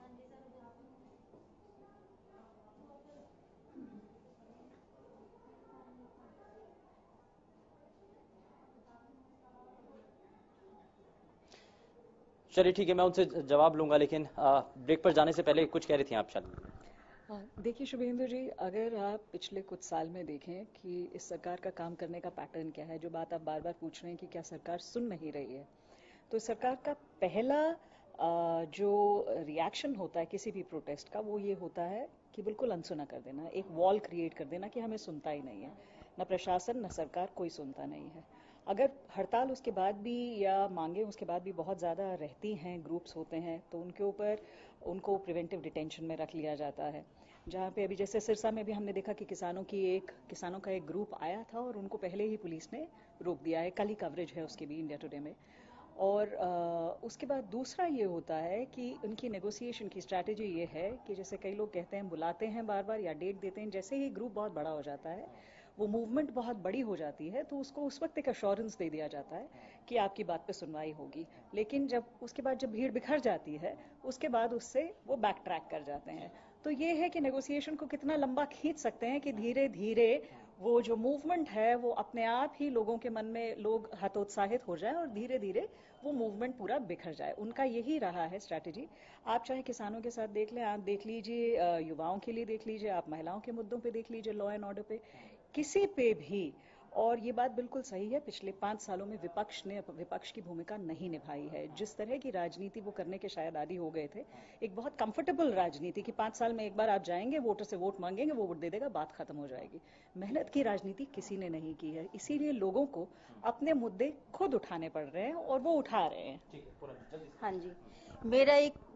चलिए ठीक है, मैं उनसे जवाब लूंगा, लेकिन ब्रेक पर जाने से पहले कुछ कह रही थी आप? चलिए देखिए शुभेंदु जी, अगर आप पिछले कुछ साल में देखें कि इस सरकार का काम करने का पैटर्न क्या है, जो बात आप बार बार पूछ रहे हैं कि क्या सरकार सुन नहीं रही है, तो सरकार का पहला जो रिएक्शन होता है किसी भी प्रोटेस्ट का वो ये होता है कि बिल्कुल अनसुना कर देना, एक वॉल क्रिएट कर देना कि हमें सुनता ही नहीं है, न प्रशासन न सरकार कोई सुनता नहीं है। अगर हड़ताल उसके बाद भी या मांगे उसके बाद भी बहुत ज़्यादा रहती हैं, ग्रुप्स होते हैं, तो उनके ऊपर उनको प्रिवेंटिव डिटेंशन में रख लिया जाता है। जहाँ पे अभी जैसे सिरसा में भी हमने देखा कि किसानों का एक ग्रुप आया था और उनको पहले ही पुलिस ने रोक दिया है। कल ही कवरेज है उसकी भी इंडिया टुडे में। और उसके बाद दूसरा ये होता है कि उनकी नेगोशिएशन की स्ट्रैटेजी ये है कि जैसे कई लोग कहते हैं बुलाते हैं बार बार या डेट देते हैं, जैसे ही ग्रुप बहुत बड़ा हो जाता है, वो मूवमेंट बहुत बड़ी हो जाती है, तो उसको उस वक्त एक अश्योरेंस दे दिया जाता है कि आपकी बात पे सुनवाई होगी। लेकिन उसके बाद जब भीड़ बिखर जाती है उसके बाद उससे वो बैक ट्रैक कर जाते हैं। तो ये है कि नेगोशिएशन को कितना लंबा खींच सकते हैं कि धीरे धीरे वो जो मूवमेंट है वो अपने आप ही लोगों के मन में लोग हतोत्साहित हो जाए और धीरे धीरे वो मूवमेंट पूरा बिखर जाए। उनका यही रहा है स्ट्रैटेजी। आप चाहे किसानों के साथ देख लें, आप देख लीजिए युवाओं के लिए देख लीजिए, आप महिलाओं के मुद्दों पे देख लीजिए, लॉ एंड ऑर्डर पे, किसी पे भी। और ये बात बिल्कुल सही है, पिछले 5 सालों में विपक्ष की भूमिका नहीं निभाई है। जिस तरह की राजनीति वो करने के शायद आदी हो गए थे, एक बहुत कंफर्टेबल राजनीति कि 5 साल में एक बार आप जाएंगे, वोटर से वोट मांगेंगे, वो वोट दे देगा, बात खत्म हो जाएगी। मेहनत की राजनीति किसी ने नहीं की है, इसीलिए लोगों को अपने मुद्दे खुद उठाने पड़ रहे हैं और वो उठा रहे हैं। हाँ जी, मेरा एक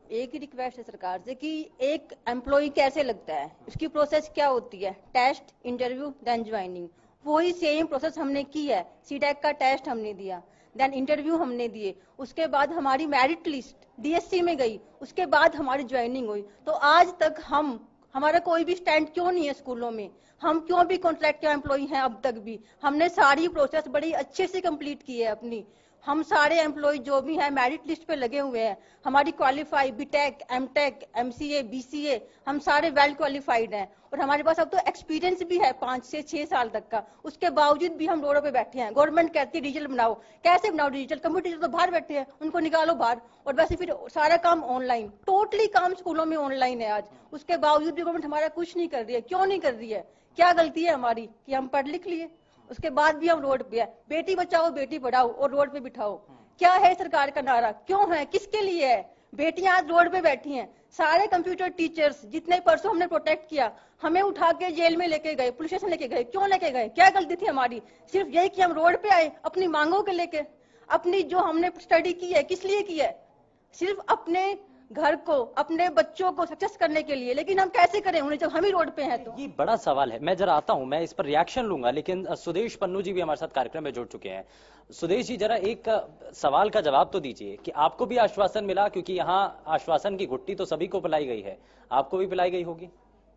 एक ही रिक्वेस्ट है सरकार से कि एक एम्प्लॉय कैसे लगता है, उसकी प्रोसेस क्या होती है, टेस्ट, इंटरव्यू, देन ज्वाइनिंग। वही सेम प्रोसेस हमने की है। सीटेक का टेस्ट हमने दिया, देन इंटरव्यू हमने दिए, उसके बाद हमारी मेरिट लिस्ट डीएससी में गई, उसके बाद हमारी ज्वाइनिंग हुई। तो आज तक हमारा कोई भी स्टैंड क्यों नहीं है स्कूलों में? हम क्यों भी कॉन्ट्रैक्ट एम्प्लॉय हैं? अब तक भी हमने सारी प्रोसेस बड़ी अच्छे से कंप्लीट की है अपनी। हम सारे एम्प्लॉय जो भी हैं मेरिट लिस्ट पे लगे हुए हैं। हमारी qualify BTech, MTech, MCA, BCA, हम सारे वेल क्वालिफाइड हैं और हमारे पास अब तो एक्सपीरियंस भी है 5 से 6 साल तक का। उसके बावजूद भी हम रोडों पे बैठे हैं। गवर्नमेंट कहती है डिजिटल बनाओ, कैसे बनाओ डिजिटल? कंप्यूटर टीचर तो बाहर बैठे हैं, उनको निकालो बाहर। और वैसे फिर सारा काम ऑनलाइन, टोटली काम स्कूलों में ऑनलाइन है आज। उसके बावजूद भी गवर्नमेंट हमारा कुछ नहीं कर रही है। क्यों नहीं कर रही है? क्या गलती है हमारी कि हम पढ़ लिख लिए, उसके बाद भी हम रोड पे है? बेटी बचाओ बेटी पढ़ाओ और रोड पे बिठाओ, क्या है सरकार का नारा? क्यों है? किसके लिए है? बेटियां आज रोड पे बैठी हैं। सारे कंप्यूटर टीचर्स जितने परसों हमने प्रोटेक्ट किया, हमें उठा के जेल में लेके गए, पुलिस स्टेशन लेके गए। क्यों लेके गए? क्या गलती थी हमारी? सिर्फ यही कि हम रोड पे आए अपनी मांगों के लेके। अपनी जो हमने स्टडी की है किस लिए की है? सिर्फ अपने घर को, अपने बच्चों को सक्सेस करने के लिए। लेकिन हम कैसे करें उन्हें जब हम ही रोड पे हैं? तो ये बड़ा सवाल है। मैं जरा आता हूं, मैं इस पर रिएक्शन लूंगा, लेकिन सुदेश पन्नू जी भी हमारे साथ कार्यक्रम में जुड़ चुके हैं। सुदेश जी, जरा एक सवाल का जवाब तो दीजिए कि आपको भी आश्वासन मिला, क्योंकि यहाँ आश्वासन की घुट्टी तो सभी को पिलाई गई है, आपको भी पिलाई गई होगी?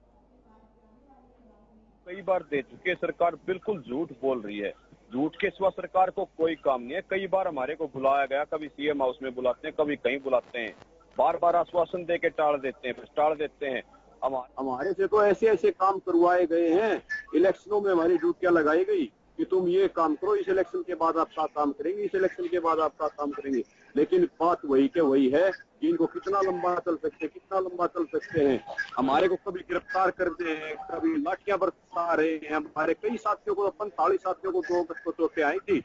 कई बार दे चुके, सरकार बिल्कुल झूठ बोल रही है। झूठ के सिवा सरकार को कोई काम नहीं है। कई बार हमारे को बुलाया गया, कभी सीएम हाउस में बुलाते हैं, कभी कहीं बुलाते हैं, बार बार आश्वासन दे के टाल देते हैं। हमारे से तो ऐसे ऐसे काम करवाए गए हैं, इलेक्शनों में हमारी ड्यूटियां लगाई गई कि तुम ये काम करो, इस इलेक्शन के बाद आपका काम करेंगे, इस इलेक्शन के बाद आपका काम करेंगे। लेकिन बात वही के वही है कि इनको कितना लंबा चल सकते हैं। हमारे को कभी गिरफ्तार कर दे हैं, कभी लाठियां बरसा रहे हैं। हमारे कई साथियों को, 45 साथियों को 2 अगस्त को चोटें आई थी।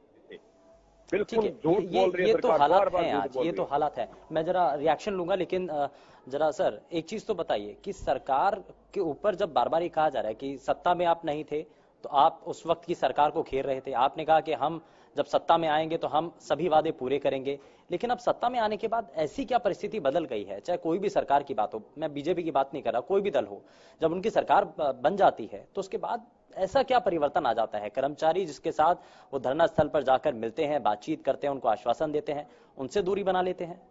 बिल्कुल झूठ बोल रही है ये तो सरकार, हालात बार-बार हैं झूठ आज, बोल ये रही तो है। हालात है। मैं जरा रिएक्शन लूंगा, लेकिन जरा सर एक चीज तो बताइए कि सरकार के ऊपर जब बार बार ये कहा जा रहा है कि सत्ता में आप नहीं थे तो आप उस वक्त की सरकार को घेर रहे थे, आपने कहा कि हम जब सत्ता में आएंगे तो हम सभी वादे पूरे करेंगे, लेकिन अब सत्ता में आने के बाद ऐसी क्या परिस्थिति बदल गई है? चाहे कोई भी सरकार की बात हो, मैं बीजेपी की बात नहीं कर रहा, कोई भी दल हो, जब उनकी सरकार बन जाती है तो उसके बाद ऐसा क्या परिवर्तन आ जाता है? कर्मचारी जिसके साथ वो धरना स्थल पर जाकर मिलते हैं, बातचीत करते हैं, उनको आश्वासन देते हैं, उनसे दूरी बना लेते हैं।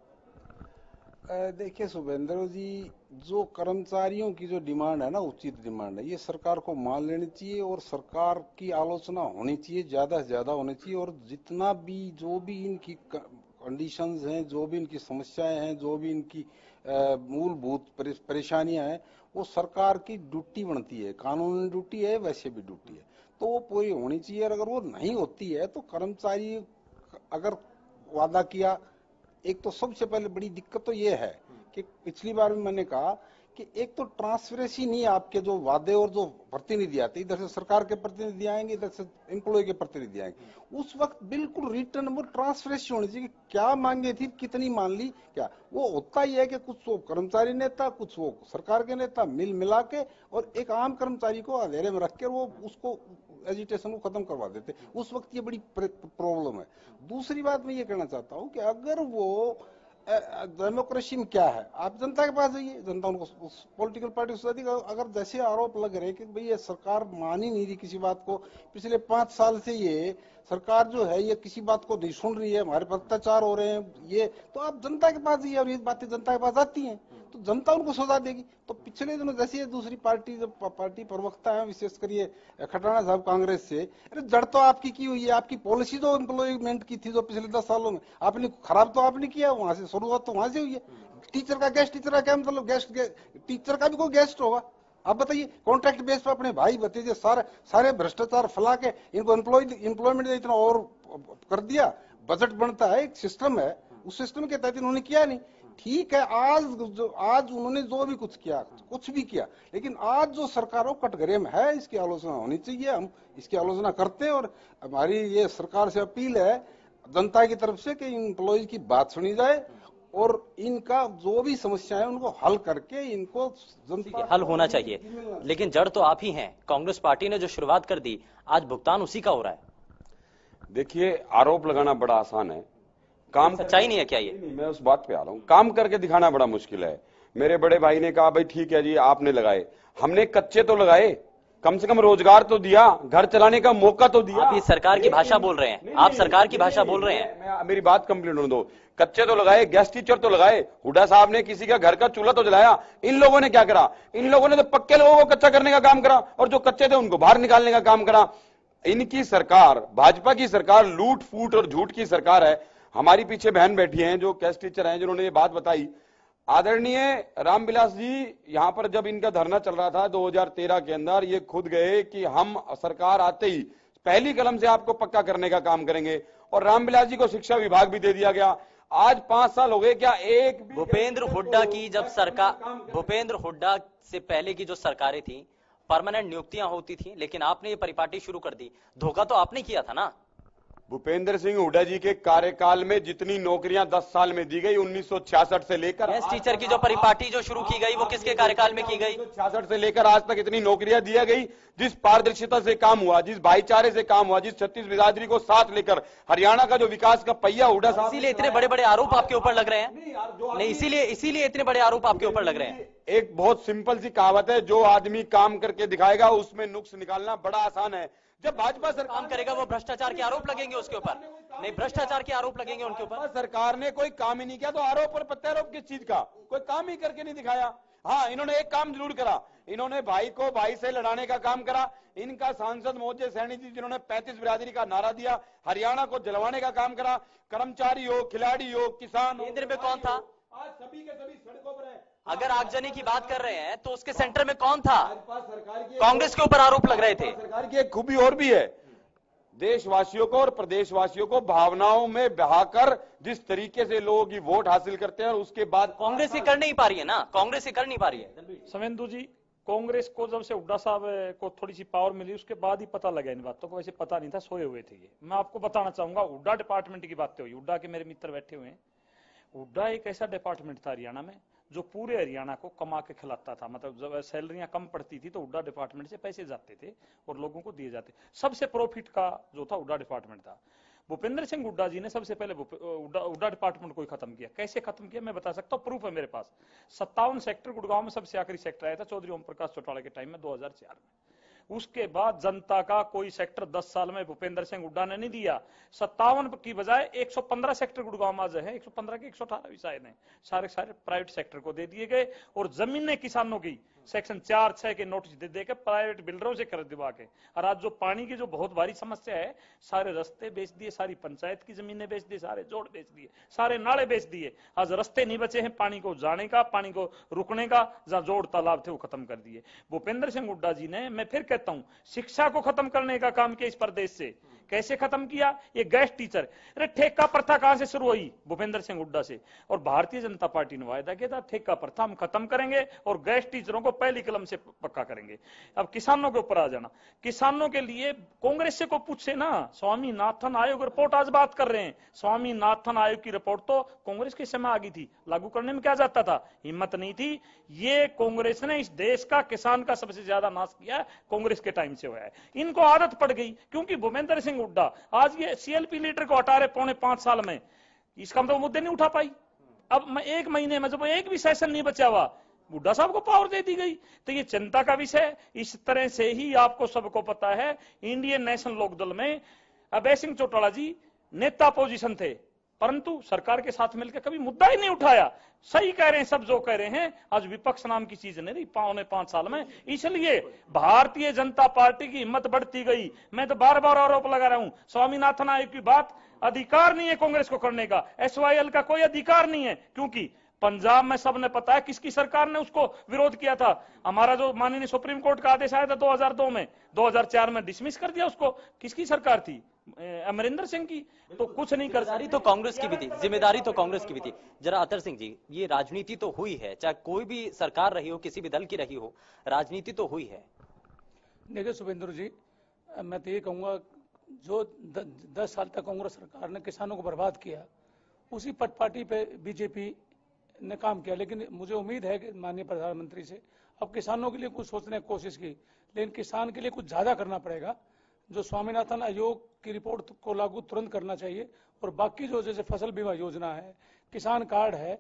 देखिए शुभेंद्र जी, जो कर्मचारियों की जो डिमांड है ना, उचित डिमांड है, ये सरकार को मान लेनी चाहिए और सरकार की आलोचना होनी चाहिए, ज्यादा से ज्यादा होनी चाहिए। और जितना भी जो भी इनकी कंडीशंस हैं, जो भी इनकी समस्याएं हैं, जो भी इनकी मूलभूत परेशानियां हैं, वो सरकार की ड्यूटी बनती है, कानूनी ड्यूटी है, वैसे भी ड्यूटी है, तो वो पूरी होनी चाहिए। और अगर वो नहीं होती है तो कर्मचारी अगर वादा किया, एक तो सबसे पहले बड़ी दिक्कत तो ये है कि पिछली बार भी मैंने कहा कि एक तो ट्रांसपेरेंसी नहीं है, आपके जो वादे और जो प्रतिनिधि आते, इधर से सरकार के प्रतिनिधि आएंगे, इधर से एम्प्लॉय के प्रतिनिधि आएंगे, उस वक्त बिल्कुल रिटर्न वो ट्रांसपेरेंसी होनी चाहिए कि क्या मांगे थी, कितनी मान ली, क्या वो होता ही है कि कुछ वो कर्मचारी नेता, कुछ वो सरकार के नेता मिला के और एक आम कर्मचारी को अंधेरे में रख कर वो उसको एजिटेशन को खत्म करवा देते। उस वक्त ये बड़ी प्रॉब्लम है। दूसरी बात मैं ये कहना चाहता हूँ कि अगर वो डेमोक्रेसी में क्या है, आप जनता के पास जाइए, जनता उनको पॉलिटिकल पार्टी सोसाइटी का अगर जैसे आरोप लग रहे कि भाई ये सरकार मान ही नहीं रही किसी बात को, पिछले 5 साल से ये सरकार जो है ये किसी बात को नहीं सुन रही है, हमारे पर अत्याचार हो रहे हैं, ये तो आप जनता के पास जाइए और ये बातें जनता के पास आती हैं तो जनता उनको सजा देगी। तो पिछले दिनों जैसे दूसरी पार्टी, जब पार्टी प्रवक्ता है विशेषकर ये खटाना साहब कांग्रेस से, अरे जड़ तो आपकी की हुई है, आपकी पॉलिसी जो एम्प्लॉयमेंट की थी जो पिछले 10 सालों में आपने खराब तो आपने किया, वहां से शुरुआत तो वहां से हुई है। टीचर का गेस्ट, टीचर का क्या मतलब, गेस्ट टीचर का भी कोई गेस्ट होगा? आप बताइए, कॉन्ट्रैक्ट बेस पर अपने भाई भतीजे सारे भ्रष्टाचार फैला के इनको एम्प्लॉयमेंट इतना और कर दिया। बजट बनता है, एक सिस्टम है, उस सिस्टम के तहत इन्होंने किया नहीं। ठीक है, आज उन्होंने जो भी कुछ किया, कुछ भी किया, लेकिन आज जो सरकारों कटघरे में है इसकी आलोचना होनी चाहिए। हम इसकी आलोचना करते हैं और हमारी ये सरकार से अपील है जनता की तरफ से कि एम्प्लॉयज की बात सुनी जाए और इनका जो भी समस्या है उनको हल करके इनको जनता हल होना चाहिए। लेकिन जड़ तो आप ही हैं, कांग्रेस पार्टी ने जो शुरुआत कर दी, आज भुगतान उसी का हो रहा है। देखिए, आरोप लगाना बड़ा आसान है, काम सच्चाई नहीं है क्या ये? नहीं, मैं उस बात पे आ रहा हूँ। काम करके दिखाना बड़ा मुश्किल है। मेरे बड़े भाई ने कहा भाई ठीक है जी आपने लगाए, हमने कच्चे तो लगाए, कम से कम रोजगार तो दिया, घर चलाने का मौका तो दिया। आप इस सरकार की भाषा बोल रहे हैं, आप सरकार की भाषा बोल रहे हैं। मेरी बात कंप्लीट होने दो। कच्चे तो लगाए, गेस्ट टीचर तो लगाए, हुड्डा साहब ने किसी का घर का चूल्हा तो जलाया। इन लोगों ने क्या करा? इन लोगों ने तो पक्के लोगों को कच्चा करने का काम करा और जो कच्चे थे उनको बाहर निकालने का काम करा। इनकी सरकार, भाजपा की सरकार लूट फूट और झूठ की सरकार है। हमारी पीछे बहन बैठी हैं जो गेस्ट टीचर हैं, जिन्होंने ये बात बताई। आदरणीय रामविलास जी, यहां पर जब इनका धरना चल रहा था 2013 के अंदर, ये खुद गए कि हम सरकार आते ही पहली कलम से आपको पक्का करने का काम करेंगे, और रामविलास जी को शिक्षा विभाग भी दे दिया गया। आज 5 साल हो गए, क्या एक भी भूपेंद्र हुड्डा की जब सरकार, भूपेंद्र हुड्डा से पहले की जो सरकारें थी परमानेंट नियुक्तियां होती थी, लेकिन आपने ये परिपाटी शुरू कर दी। धोखा तो आपने किया था ना। भूपेंद्र सिंह हुड्डा जी के कार्यकाल में जितनी नौकरियां 10 साल में दी गई 1966 से लेकर, गेस्ट टीचर की जो परिपाटी जो शुरू की गई वो किसके कार्यकाल में की गई? 66 से लेकर आज तक इतनी नौकरियां दी गई। जिस पारदर्शिता से काम हुआ, जिस भाईचारे से काम हुआ, जिस छत्तीस बिरादरी को साथ लेकर हरियाणा का जो विकास का पहिया हुड्डा साहब, इसीलिए इतने बड़े बड़े आरोप आपके ऊपर लग रहे हैं। नहीं, इसीलिए इतने बड़े आरोप आपके ऊपर लग रहे हैं। एक बहुत सिंपल सी कहावत है, जो आदमी काम करके दिखाएगा उसमें नुक्स निकालना बड़ा आसान है। जब भाजपा सरकार काम करेगा वो भ्रष्टाचार के आरोप लगेंगे उसके ऊपर। नहीं, भ्रष्टाचार के आरोप लगेंगे उनके ऊपर। सरकार ने कोई काम ही नहीं किया तो आरोप और प्रत्यारोप किस चीज का? कोई काम ही करके नहीं दिखाया। हाँ, इन्होंने एक काम जरूर करा, इन्होंने भाई को भाई से लड़ाने का काम करा। इनका सांसद मोजे सैनी जी, जिन्होंने 35 बिरादरी का नारा दिया, हरियाणा को जलवाने का काम करा। कर्मचारी हो, खिलाड़ी हो, किसान हो, केंद्र में कौन था? आज सभी के सभी सड़कों पर है। अगर आगजनी की बात कर रहे हैं तो उसके सेंटर में कौन था? कांग्रेस के ऊपर आरोप लग रहे थे। सरकार की एक खूबी और भी है, देशवासियों को और प्रदेशवासियों को भावनाओं में बहाकर जिस तरीके से लोगों की वोट हासिल करते हैं, और उसके बाद कांग्रेस ही कर नहीं पा रही है ना, कांग्रेस ही कर नहीं पा रही है। समेंदु जी, कांग्रेस को जब से हुड्डा साहब को थोड़ी सी पावर मिली उसके बाद ही पता लगा इन बातों को, वैसे पता नहीं था, सोए हुए थे ये। मैं आपको बताना चाहूंगा, हुड्डा डिपार्टमेंट की बातें हुई, हुड्डा के मेरे मित्र बैठे हुए हैं। हुड्डा एक ऐसा डिपार्टमेंट था हरियाणा में जो पूरे हरियाणा को कमा के खिलाता था। मतलब जब सैलरियां कम पड़ती थी तो हुड्डा डिपार्टमेंट से पैसे जाते थे और लोगों को दिए जाते। सबसे प्रॉफिट का जो था हुड्डा डिपार्टमेंट था। भूपेंद्र सिंह हुड्डा जी ने सबसे पहले हुड्डा डिपार्टमेंट को ही खत्म किया। कैसे खत्म किया मैं बता सकता हूँ, प्रूफ है मेरे पास। 57 सेक्टर गुड़गांव में सबसे आखिरी सेक्टर आया था चौधरी ओम प्रकाश चौटाला के टाइम में 2004 में। उसके बाद जनता का कोई सेक्टर 10 साल में भूपेंद्र सिंह हुड्डा ने नहीं दिया। 57 की बजाय 115 सेक्टर गुड़गांव में आज है, 115 के 118 भी शायद हैं, सारे प्राइवेट सेक्टर को दे दिए गए। और जमीनें किसानों की सेक्शन 4-6 के नोटिस दे देकर प्राइवेट बिल्डरों से कर दिवा के। और आज जो पानी की जो बहुत भारी समस्या है, सारे रास्ते बेच दिए, सारी पंचायत की जमीनें बेच दी, सारे जोड़ बेच दिए, सारे नाले बेच दिए। आज रास्ते नहीं बचे हैं पानी को जाने का, पानी को रुकने का। जहां जोड़ तालाब थे वो खत्म कर दिए भूपेंद्र सिंह हुड्डा जी ने। मैं फिर कहता हूं, शिक्षा को खत्म करने का काम किया इस प्रदेश से। कैसे खत्म किया? ये गेस्ट टीचर, अरे ठेका प्रथा कहां से शुरू हुई? भूपेंद्र सिंह हुड्डा से। और भारतीय जनता पार्टी ने वायदा किया था ठेका प्रथा हम खत्म करेंगे और गेस्ट टीचरों को पहली कलम से पक्का करेंगे। अब किसानों के ऊपर आ जाना, किसानों के लिए कांग्रेस से को पूछे ना, स्वामीनाथन आयोग रिपोर्ट आज बात कर रहे हैं। स्वामीनाथन आयोग की रिपोर्ट तो कांग्रेस के समय आ गई थी, लागू करने में क्या जाता था, हिम्मत नहीं थी। ये कांग्रेस ने इस देश का किसान का सबसे ज्यादा नाश किया है, कांग्रेस के टाइम से हुआ है। इनको आदत पड़ गई, क्योंकि भूपेंद्र सिंह हुड्डा आज ये सीएलपी लीडर को हटा रहे 4.5 साल में, इसका मतलब मुद्दे नहीं उठा पाई। अब मैं 1 महीने में जब एक भी सेशन नहीं बचा हुआ, हुड्डा साहब को पावर दे दी गई। तो ये चिंता का विषय। इस तरह से ही आपको सबको पता है, इंडियन नेशनल लोकदल में अभय सिंह चौटाला जी नेता पोजीशन थे, परंतु सरकार के साथ मिलकर कभी मुद्दा ही नहीं उठाया। सही कह रहे हैं सब जो कह रहे हैं, आज विपक्ष नाम की चीज नहीं रही 5 साल में। इसलिए भारतीय जनता पार्टी की हिम्मत बढ़ती गई। मैं तो बार बार आरोप लगा रहा हूं, स्वामीनाथन आयोग की बात अधिकार नहीं है कांग्रेस को करने का, SYL का कोई अधिकार नहीं है, क्योंकि पंजाब में सबने पता है किसकी सरकार ने उसको विरोध किया था। हमारा जो माननीय सुप्रीम कोर्ट का आदेश आया था 2002 में, 2004 में डिसमिस कर दिया उसको। किसकी सरकार थी? अमरिंदर सिंह की। तो कुछ नहीं कर जिम्मेदारी तो कांग्रेस की भी थी, जिम्मेदारी तो कांग्रेस की भी थी। जरा अतर सिंह जी, ये राजनीति तो हुई है, चाहे कोई भी सरकार रही हो, किसी भी दल की रही हो, राजनीति तो हुई है। देखिए शुभेंदु जी, मैं तो ये कहूंगा, जो 10 साल तक कांग्रेस सरकार ने किसानों को बर्बाद किया, उसी पटपाटी पे बीजेपी ने काम किया। लेकिन मुझे उम्मीद है कि माननीय प्रधानमंत्री से अब किसानों के लिए कुछ सोचने की कोशिश की, लेकिन किसान के लिए कुछ ज्यादा करना पड़ेगा। जो स्वामीनाथन आयोग की रिपोर्ट को लागू तुरंत करना चाहिए, और बाकी जो जैसे फसल बीमा योजना है, किसान कार्ड है,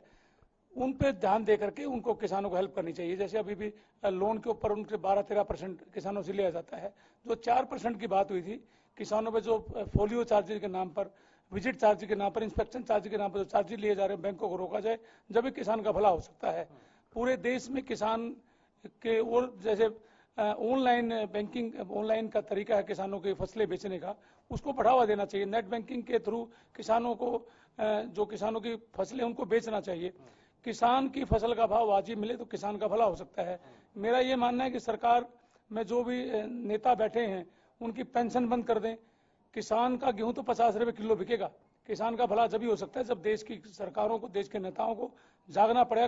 उन पे ध्यान दे करके उनको किसानों को हेल्प करनी चाहिए। जैसे अभी भी लोन के ऊपर उनके 12-13% किसानों से लिया जाता है। जो 4% की बात हुई थी किसानों पे, जो फोलियो चार्जेज के नाम पर, विजिट चार्ज के नाम पर, इंस्पेक्शन चार्ज के नाम पर जो चार्जेज लिए जा रहे हैं, बैंकों को रोका जाए, जब भी किसान का भला हो सकता है। पूरे देश में किसान के, और जैसे ऑनलाइन बैंकिंग, ऑनलाइन का तरीका है किसानों की फसलें बेचने का, उसको बढ़ावा देना चाहिए। नेट बैंकिंग के थ्रू किसानों को, जो किसानों की फसलें उनको बेचना चाहिए। किसान की फसल का भाव वाजिब मिले तो किसान का भला हो सकता है। मेरा ये मानना है कि सरकार में जो भी नेता बैठे हैं उनकी पेंशन बंद कर दें। किसान का गेहूं तो 50 रुपए किलो बिकेगा। किसान का भला जब ही हो सकता है जब देश की सरकारों को, देश के नेताओं को जागना पड़ेगा।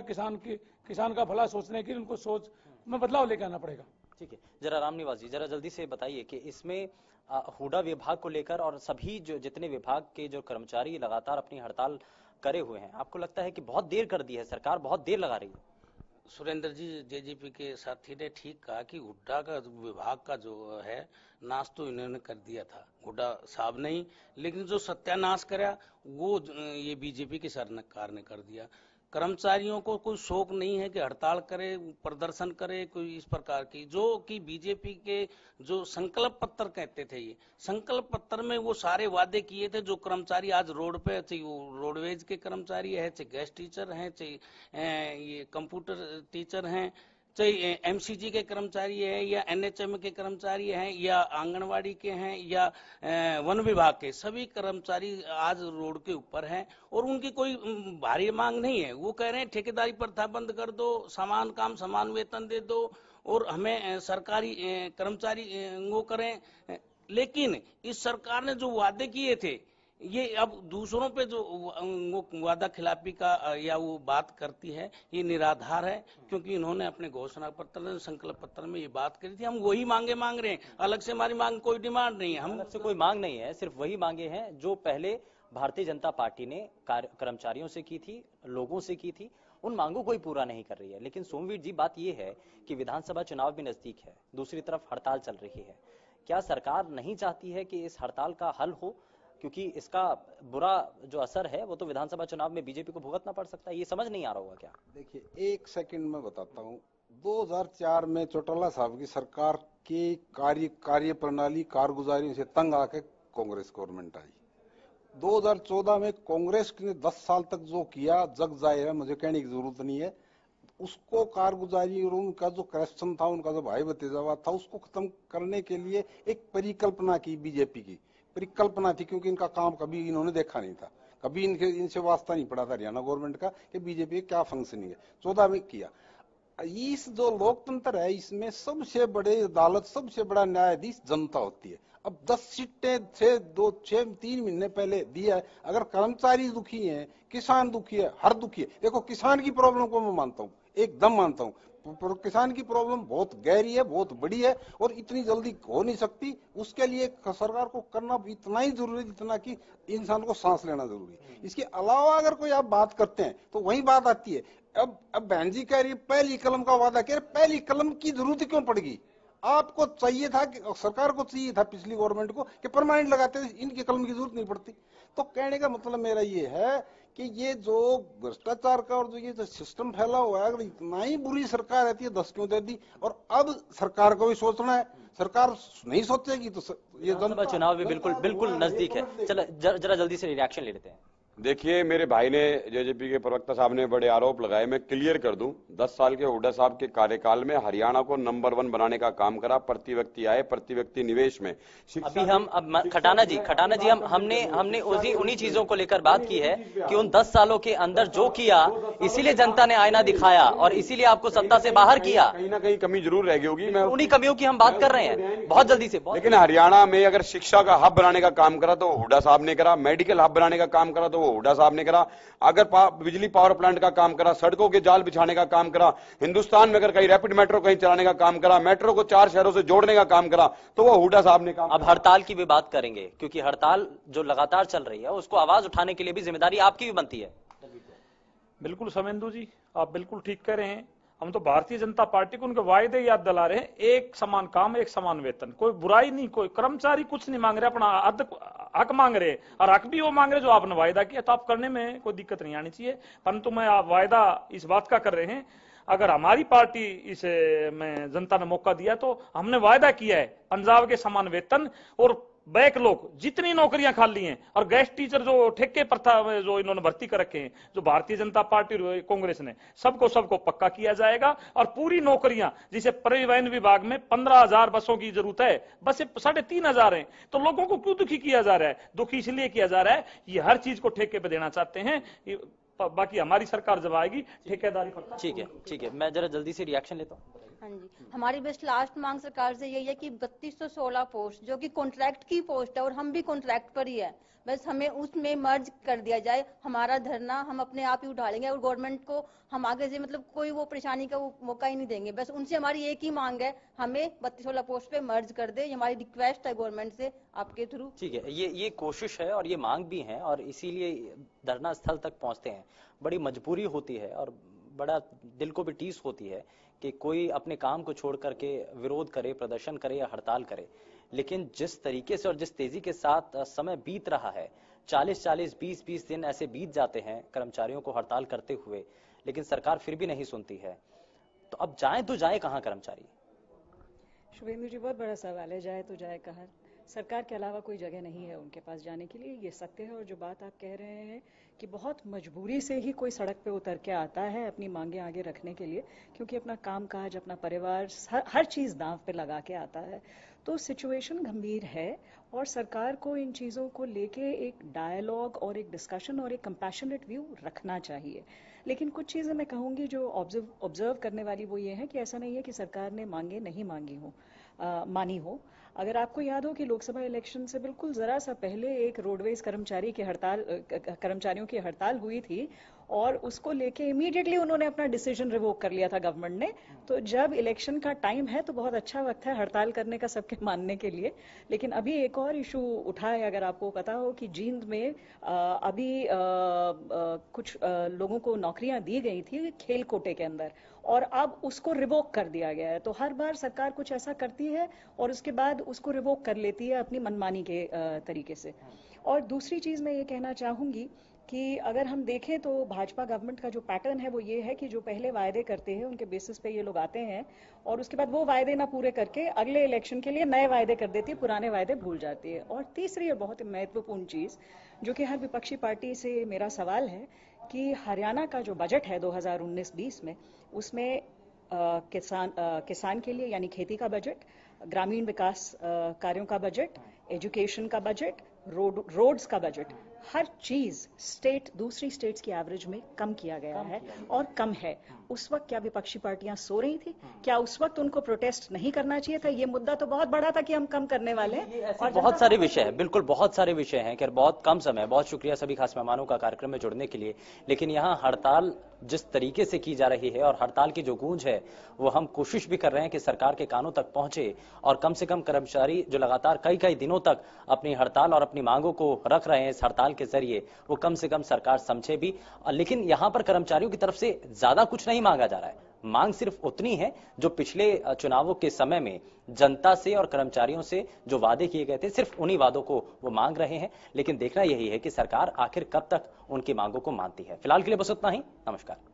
किसान का भला सोचने के लिए उनको सोच में बदलाव लेके आना पड़ेगा। ठीक है, जरा रामनिवास जी, जरा जल्दी से बताइए कि इसमें हुडा विभाग को लेकर और सभी जो जितने विभाग के जो कर्मचारी लगातार अपनी हड़ताल करे हुए हैं, आपको लगता है कि बहुत देर कर दी है सरकार, बहुत देर लगा रही है? सुरेंद्र जी, जेजेपी के साथी ने ठीक कहा कि हुड्डा का विभाग का जो है नाश तो इन्होंने कर दिया था, हुड्डा साहब नहीं, लेकिन जो सत्यानाश करा वो ये बीजेपी की सरकार ने कर दिया। कर्मचारियों को कोई शौक नहीं है कि हड़ताल करे, प्रदर्शन करे, कोई इस प्रकार की, जो कि बीजेपी के जो संकल्प पत्र कहते थे, ये संकल्प पत्र में वो सारे वादे किए थे। जो कर्मचारी आज रोड पे, चाहे वो रोडवेज के कर्मचारी है, चाहे गेस्ट टीचर हैं, चाहे ये कंप्यूटर टीचर हैं, चाहे एमसीजी के कर्मचारी है, या एनएचएम के कर्मचारी हैं, या आंगनवाड़ी के हैं, या वन विभाग के, सभी कर्मचारी आज रोड के ऊपर हैं और उनकी कोई भारी मांग नहीं है। वो कह रहे हैं ठेकेदारी प्रथा बंद कर दो, समान काम समान वेतन दे दो और हमें सरकारी कर्मचारी वो करें। लेकिन इस सरकार ने जो वादे किए थे, ये अब दूसरों पे जो वादा खिलाफी का या वो बात करती है, ये निराधार है। क्योंकि इन्होंने अपने घोषणा पत्र, संकल्प पत्र में ये बात करी थी, हम वही मांगे मांग रहे हैं। अलग से हमारी मांग कोई डिमांड नहीं है, हम अलग से कोई मांग नहीं है, सिर्फ वही मांगे हैं जो पहले भारतीय जनता पार्टी ने कर्मचारियों से की थी, लोगों से की थी। उन मांगों को ही पूरा नहीं कर रही है। लेकिन सोमवीर जी, बात यह है कि विधानसभा चुनाव भी नजदीक है, दूसरी तरफ हड़ताल चल रही है। क्या सरकार नहीं चाहती है कि इस हड़ताल का हल हो? क्योंकि इसका बुरा जो असर है वो तो विधानसभा चुनाव में बीजेपी को भुगतना पड़ सकता है। ये समझ नहीं आ रहा होगा क्या? देखिए, एक सेकंड में बताता हूँ। 2004 में चौटाला साहब की सरकार की कार्य प्रणाली, कारगुजारी से तंग आके कांग्रेस गवर्नमेंट आई। 2014 में कांग्रेस ने 10 साल तक जो किया, जग जाहिर है, मुझे कहने की जरूरत नहीं है। उसको कारगुजारी और उनका जो करप्शन था, उनका जो भाई भतीजावाद था, उसको खत्म करने के लिए एक परिकल्पना की, बीजेपी की परिकल्पना थी। क्योंकि इनका काम कभी इन्होंने देखा नहीं था, कभी इनसे वास्ता नहीं पड़ा था हरियाणा गवर्नमेंट का कि बीजेपी क्या फंक्शनिंग है। 14 में किया। इस जो लोकतंत्र है, इसमें सबसे बड़े अदालत, सबसे बड़ा न्यायाधीश जनता होती है। अब 10 सीटें 3 महीने पहले दिया है। अगर कर्मचारी दुखी हैं, किसान दुखी है, हर दुखी है। देखो, किसान की प्रॉब्लम को मैं मानता हूँ, एकदम मानता हूँ। किसान की प्रॉब्लम बहुत गहरी है, बहुत बड़ी है और इतनी जल्दी हो नहीं सकती। उसके लिए सरकार को करना इतना ही जरूरी है जितना कि इंसान को सांस लेना जरूरी है। इसके अलावा अगर कोई आप बात करते हैं तो वही बात आती है। अब बहन जी कह रही है पहली कलम का वादा, कह रहे पहली कलम की जरूरत क्यों पड़ेगी? आपको चाहिए था कि सरकार को चाहिए था, पिछली गवर्नमेंट को, कि परमानेंट लगाते, इनकी कलम की जरूरत नहीं पड़ती। तो कहने का मतलब मेरा ये है कि ये जो भ्रष्टाचार का और जो ये जो सिस्टम फैला हुआ है, अगर इतना ही बुरी सरकार रहती है 10 क्यों दे दी? और अब सरकार को भी सोचना है। सरकार नहीं सोचेगी तो ये जनता चुनाव भी बिल्कुल नजदीक है। चलो जरा जल्दी से रिएक्शन ले लेते हैं। देखिए, मेरे भाई ने, जेजेपी के प्रवक्ता साहब ने बड़े आरोप लगाए। मैं क्लियर कर दूं, 10 साल के हुड्डा साहब के कार्यकाल में हरियाणा को नंबर 1 बनाने का काम करा। प्रति व्यक्ति आए, प्रति व्यक्ति निवेश में। अभी हम खटाना जी हमने उन्हीं चीजों को लेकर बात की है कि उन 10 सालों के अंदर जो किया, इसीलिए जनता ने आईना दिखाया और इसीलिए आपको सत्ता से बाहर किया। कहीं ना कहीं कमी जरूर रह गई होगी, मैं उन्हीं कमियों की हम बात कर रहे हैं बहुत जल्दी से। लेकिन हरियाणा में अगर शिक्षा का हब बनाने का काम करा तो हुड्डा साहब ने करा, मेडिकल हब बनाने का काम करा तो वो हुड्डा साहब ने करा, अगर बिजली पावर प्लांट का काम करा, सड़कों के जाल बिछाने का काम करा, हिंदुस्तान में अगर कहीं रैपिड मेट्रो कहीं चलाने का काम करा, मेट्रो को 4 शहरों से जोड़ने का काम करा, तो वो हुड्डा साहब ने काम। अब हड़ताल की भी बात करेंगे, क्योंकि हड़ताल जो लगातार चल रही है उसको आवाज उठाने के लिए भी जिम्मेदारी आपकी भी बनती है। बिल्कुल समेंदु जी, आप बिल्कुल ठीक कह रहे हैं। हम तो भारतीय जनता पार्टी को उनके वायदे याद दिला रहे हैं, एक समान काम एक समान वेतन, कोई बुराई नहीं, कोई कर्मचारी कुछ नहीं मांग रहे, अपना हक मांग रहे, और हक भी वो मांग रहे जो आपने वायदा किया, तो आप करने में कोई दिक्कत नहीं आनी चाहिए। परंतु मैं आप वायदा इस बात का कर रहे हैं, अगर हमारी पार्टी इसे में जनता ने मौका दिया तो हमने वायदा किया है पंजाब के समान वेतन और बैकलॉग जितनी नौकरियां खाली हैं और गेस्ट टीचर जो ठेके पर था जो इन्होंने भर्ती कर रखे हैं, जो भारतीय जनता पार्टी और कांग्रेस ने सबको पक्का किया जाएगा। और पूरी नौकरियां, जिसे परिवहन विभाग में 15,000 बसों की जरूरत है, बसें 3,500 हैं, तो लोगों को क्यों दुखी किया जा रहा है? दुखी इसलिए किया जा रहा है, ये हर चीज को ठेके पे देना चाहते हैं। बाकी हमारी सरकार जब आएगी ठेकेदारी पर। ठीक है, मैं जरा जल्दी से रिएक्शन लेता हूँ। हाँ जी, हमारी बेस्ट लास्ट मांग सरकार से यही है कि 3216 पोस्ट जो कि कॉन्ट्रैक्ट की पोस्ट है और हम भी कॉन्ट्रैक्ट पर ही है, बस हमें उसमें मर्ज कर दिया जाए। हमारा धरना हम अपने आप ही उठा लेंगे और गवर्नमेंट को हम आगे से मतलब कोई वो परेशानी का वो मौका ही नहीं देंगे। बस उनसे हमारी एक ही मांग है, हमें 3216 पोस्ट पे मर्ज कर दे, ये हमारी रिक्वेस्ट है गवर्नमेंट से आपके थ्रू। ठीक है, ये कोशिश है और ये मांग भी है और इसीलिए धरना स्थल तक पहुंचते हैं। बड़ी मजबूरी होती है और बड़ा दिल को भी टीस होती है कि कोई अपने काम को छोड़ करके विरोध करे, प्रदर्शन करे या हड़ताल करे, लेकिन जिस तरीके से और जिस तेजी के साथ समय बीत रहा है, 40-40, 20-20 दिन ऐसे बीत जाते हैं कर्मचारियों को हड़ताल करते हुए, लेकिन सरकार फिर भी नहीं सुनती है। तो अब जाए तो जाए कहां कर्मचारी? शुभेंदु जी, बहुत बड़ा सवाल है, जाए तो जाए कहां? सरकार के अलावा कोई जगह नहीं है उनके पास जाने के लिए, ये सत्य है। और जो बात आप कह रहे हैं कि बहुत मजबूरी से ही कोई सड़क पे उतर के आता है अपनी मांगे आगे रखने के लिए, क्योंकि अपना कामकाज, अपना परिवार, हर चीज दांव पे लगा के आता है, तो सिचुएशन गंभीर है और सरकार को इन चीजों को लेके एक डायलॉग और एक डिस्कशन और एक कंपैशनेट व्यू रखना चाहिए। लेकिन कुछ चीजें मैं कहूंगी जो ऑब्जर्व करने वाली वो ये है कि ऐसा नहीं है कि सरकार ने मांगे नहीं मानी हो। अगर आपको याद हो कि लोकसभा इलेक्शन से बिल्कुल जरा सा पहले एक रोडवेज कर्मचारियों की हड़ताल हुई थी और उसको लेके इमीडिएटली उन्होंने अपना डिसीजन रिवोक कर लिया था गवर्नमेंट ने। तो जब इलेक्शन का टाइम है तो बहुत अच्छा वक्त है हड़ताल करने का सबके मानने के लिए। लेकिन अभी एक और इशू उठा है, अगर आपको पता हो कि जींद में अभी कुछ लोगों को नौकरियां दी गई थी खेल कोटे के अंदर और अब उसको रिवोक कर दिया गया है। तो हर बार सरकार कुछ ऐसा करती है और उसके बाद उसको रिवोक कर लेती है अपनी मनमानी के तरीके से। और दूसरी चीज मैं ये कहना चाहूंगी कि अगर हम देखें तो भाजपा गवर्नमेंट का जो पैटर्न है वो ये है कि जो पहले वायदे करते हैं उनके बेसिस पे ये लोग आते हैं और उसके बाद वो वायदे ना पूरे करके अगले इलेक्शन के लिए नए वायदे कर देती है, पुराने वायदे भूल जाती है। और तीसरी और बहुत महत्वपूर्ण चीज जो कि हर विपक्षी पार्टी से मेरा सवाल है कि हरियाणा का जो बजट है 2019-20 में, उसमें किसान के लिए यानी खेती का बजट, ग्रामीण विकास कार्यों का बजट, एजुकेशन का बजट, रोड्स का बजट, हर चीज दूसरी स्टेट्स की एवरेज में कम किया गया है और कम है। उस वक्त क्या विपक्षी पार्टियां सो रही थी? क्या उस वक्त उनको प्रोटेस्ट नहीं करना चाहिए था? ये मुद्दा तो बहुत बड़ा था कि हम कम करने वाले हैं। और बहुत सारे विषय हैं, बिल्कुल बहुत सारे विषय हैं कि बहुत कम समय। बहुत शुक्रिया सभी खास मेहमानों का कार्यक्रम में जुड़ने के लिए। लेकिन यहाँ हड़ताल जिस तरीके से की जा रही है और हड़ताल की जो गूंज है वो हम कोशिश भी कर रहे हैं कि सरकार के कानों तक पहुंचे और कम से कम कर्मचारी जो लगातार कई दिनों तक अपनी हड़ताल और अपनी मांगों को रख रहे हैं इस हड़ताल के जरिए, वो कम से कम सरकार समझे भी। लेकिन यहां पर कर्मचारियों की तरफ से ज्यादा कुछ नहीं मांगा जा रहा है। मांग सिर्फ उतनी है जो पिछले चुनावों के समय में जनता से और कर्मचारियों से जो वादे किए गए थे, सिर्फ उन्हीं वादों को वो मांग रहे हैं। लेकिन देखना यही है कि सरकार आखिर कब तक उनकी मांगों को मानती है। फिलहाल के लिए बस उतना ही। नमस्कार।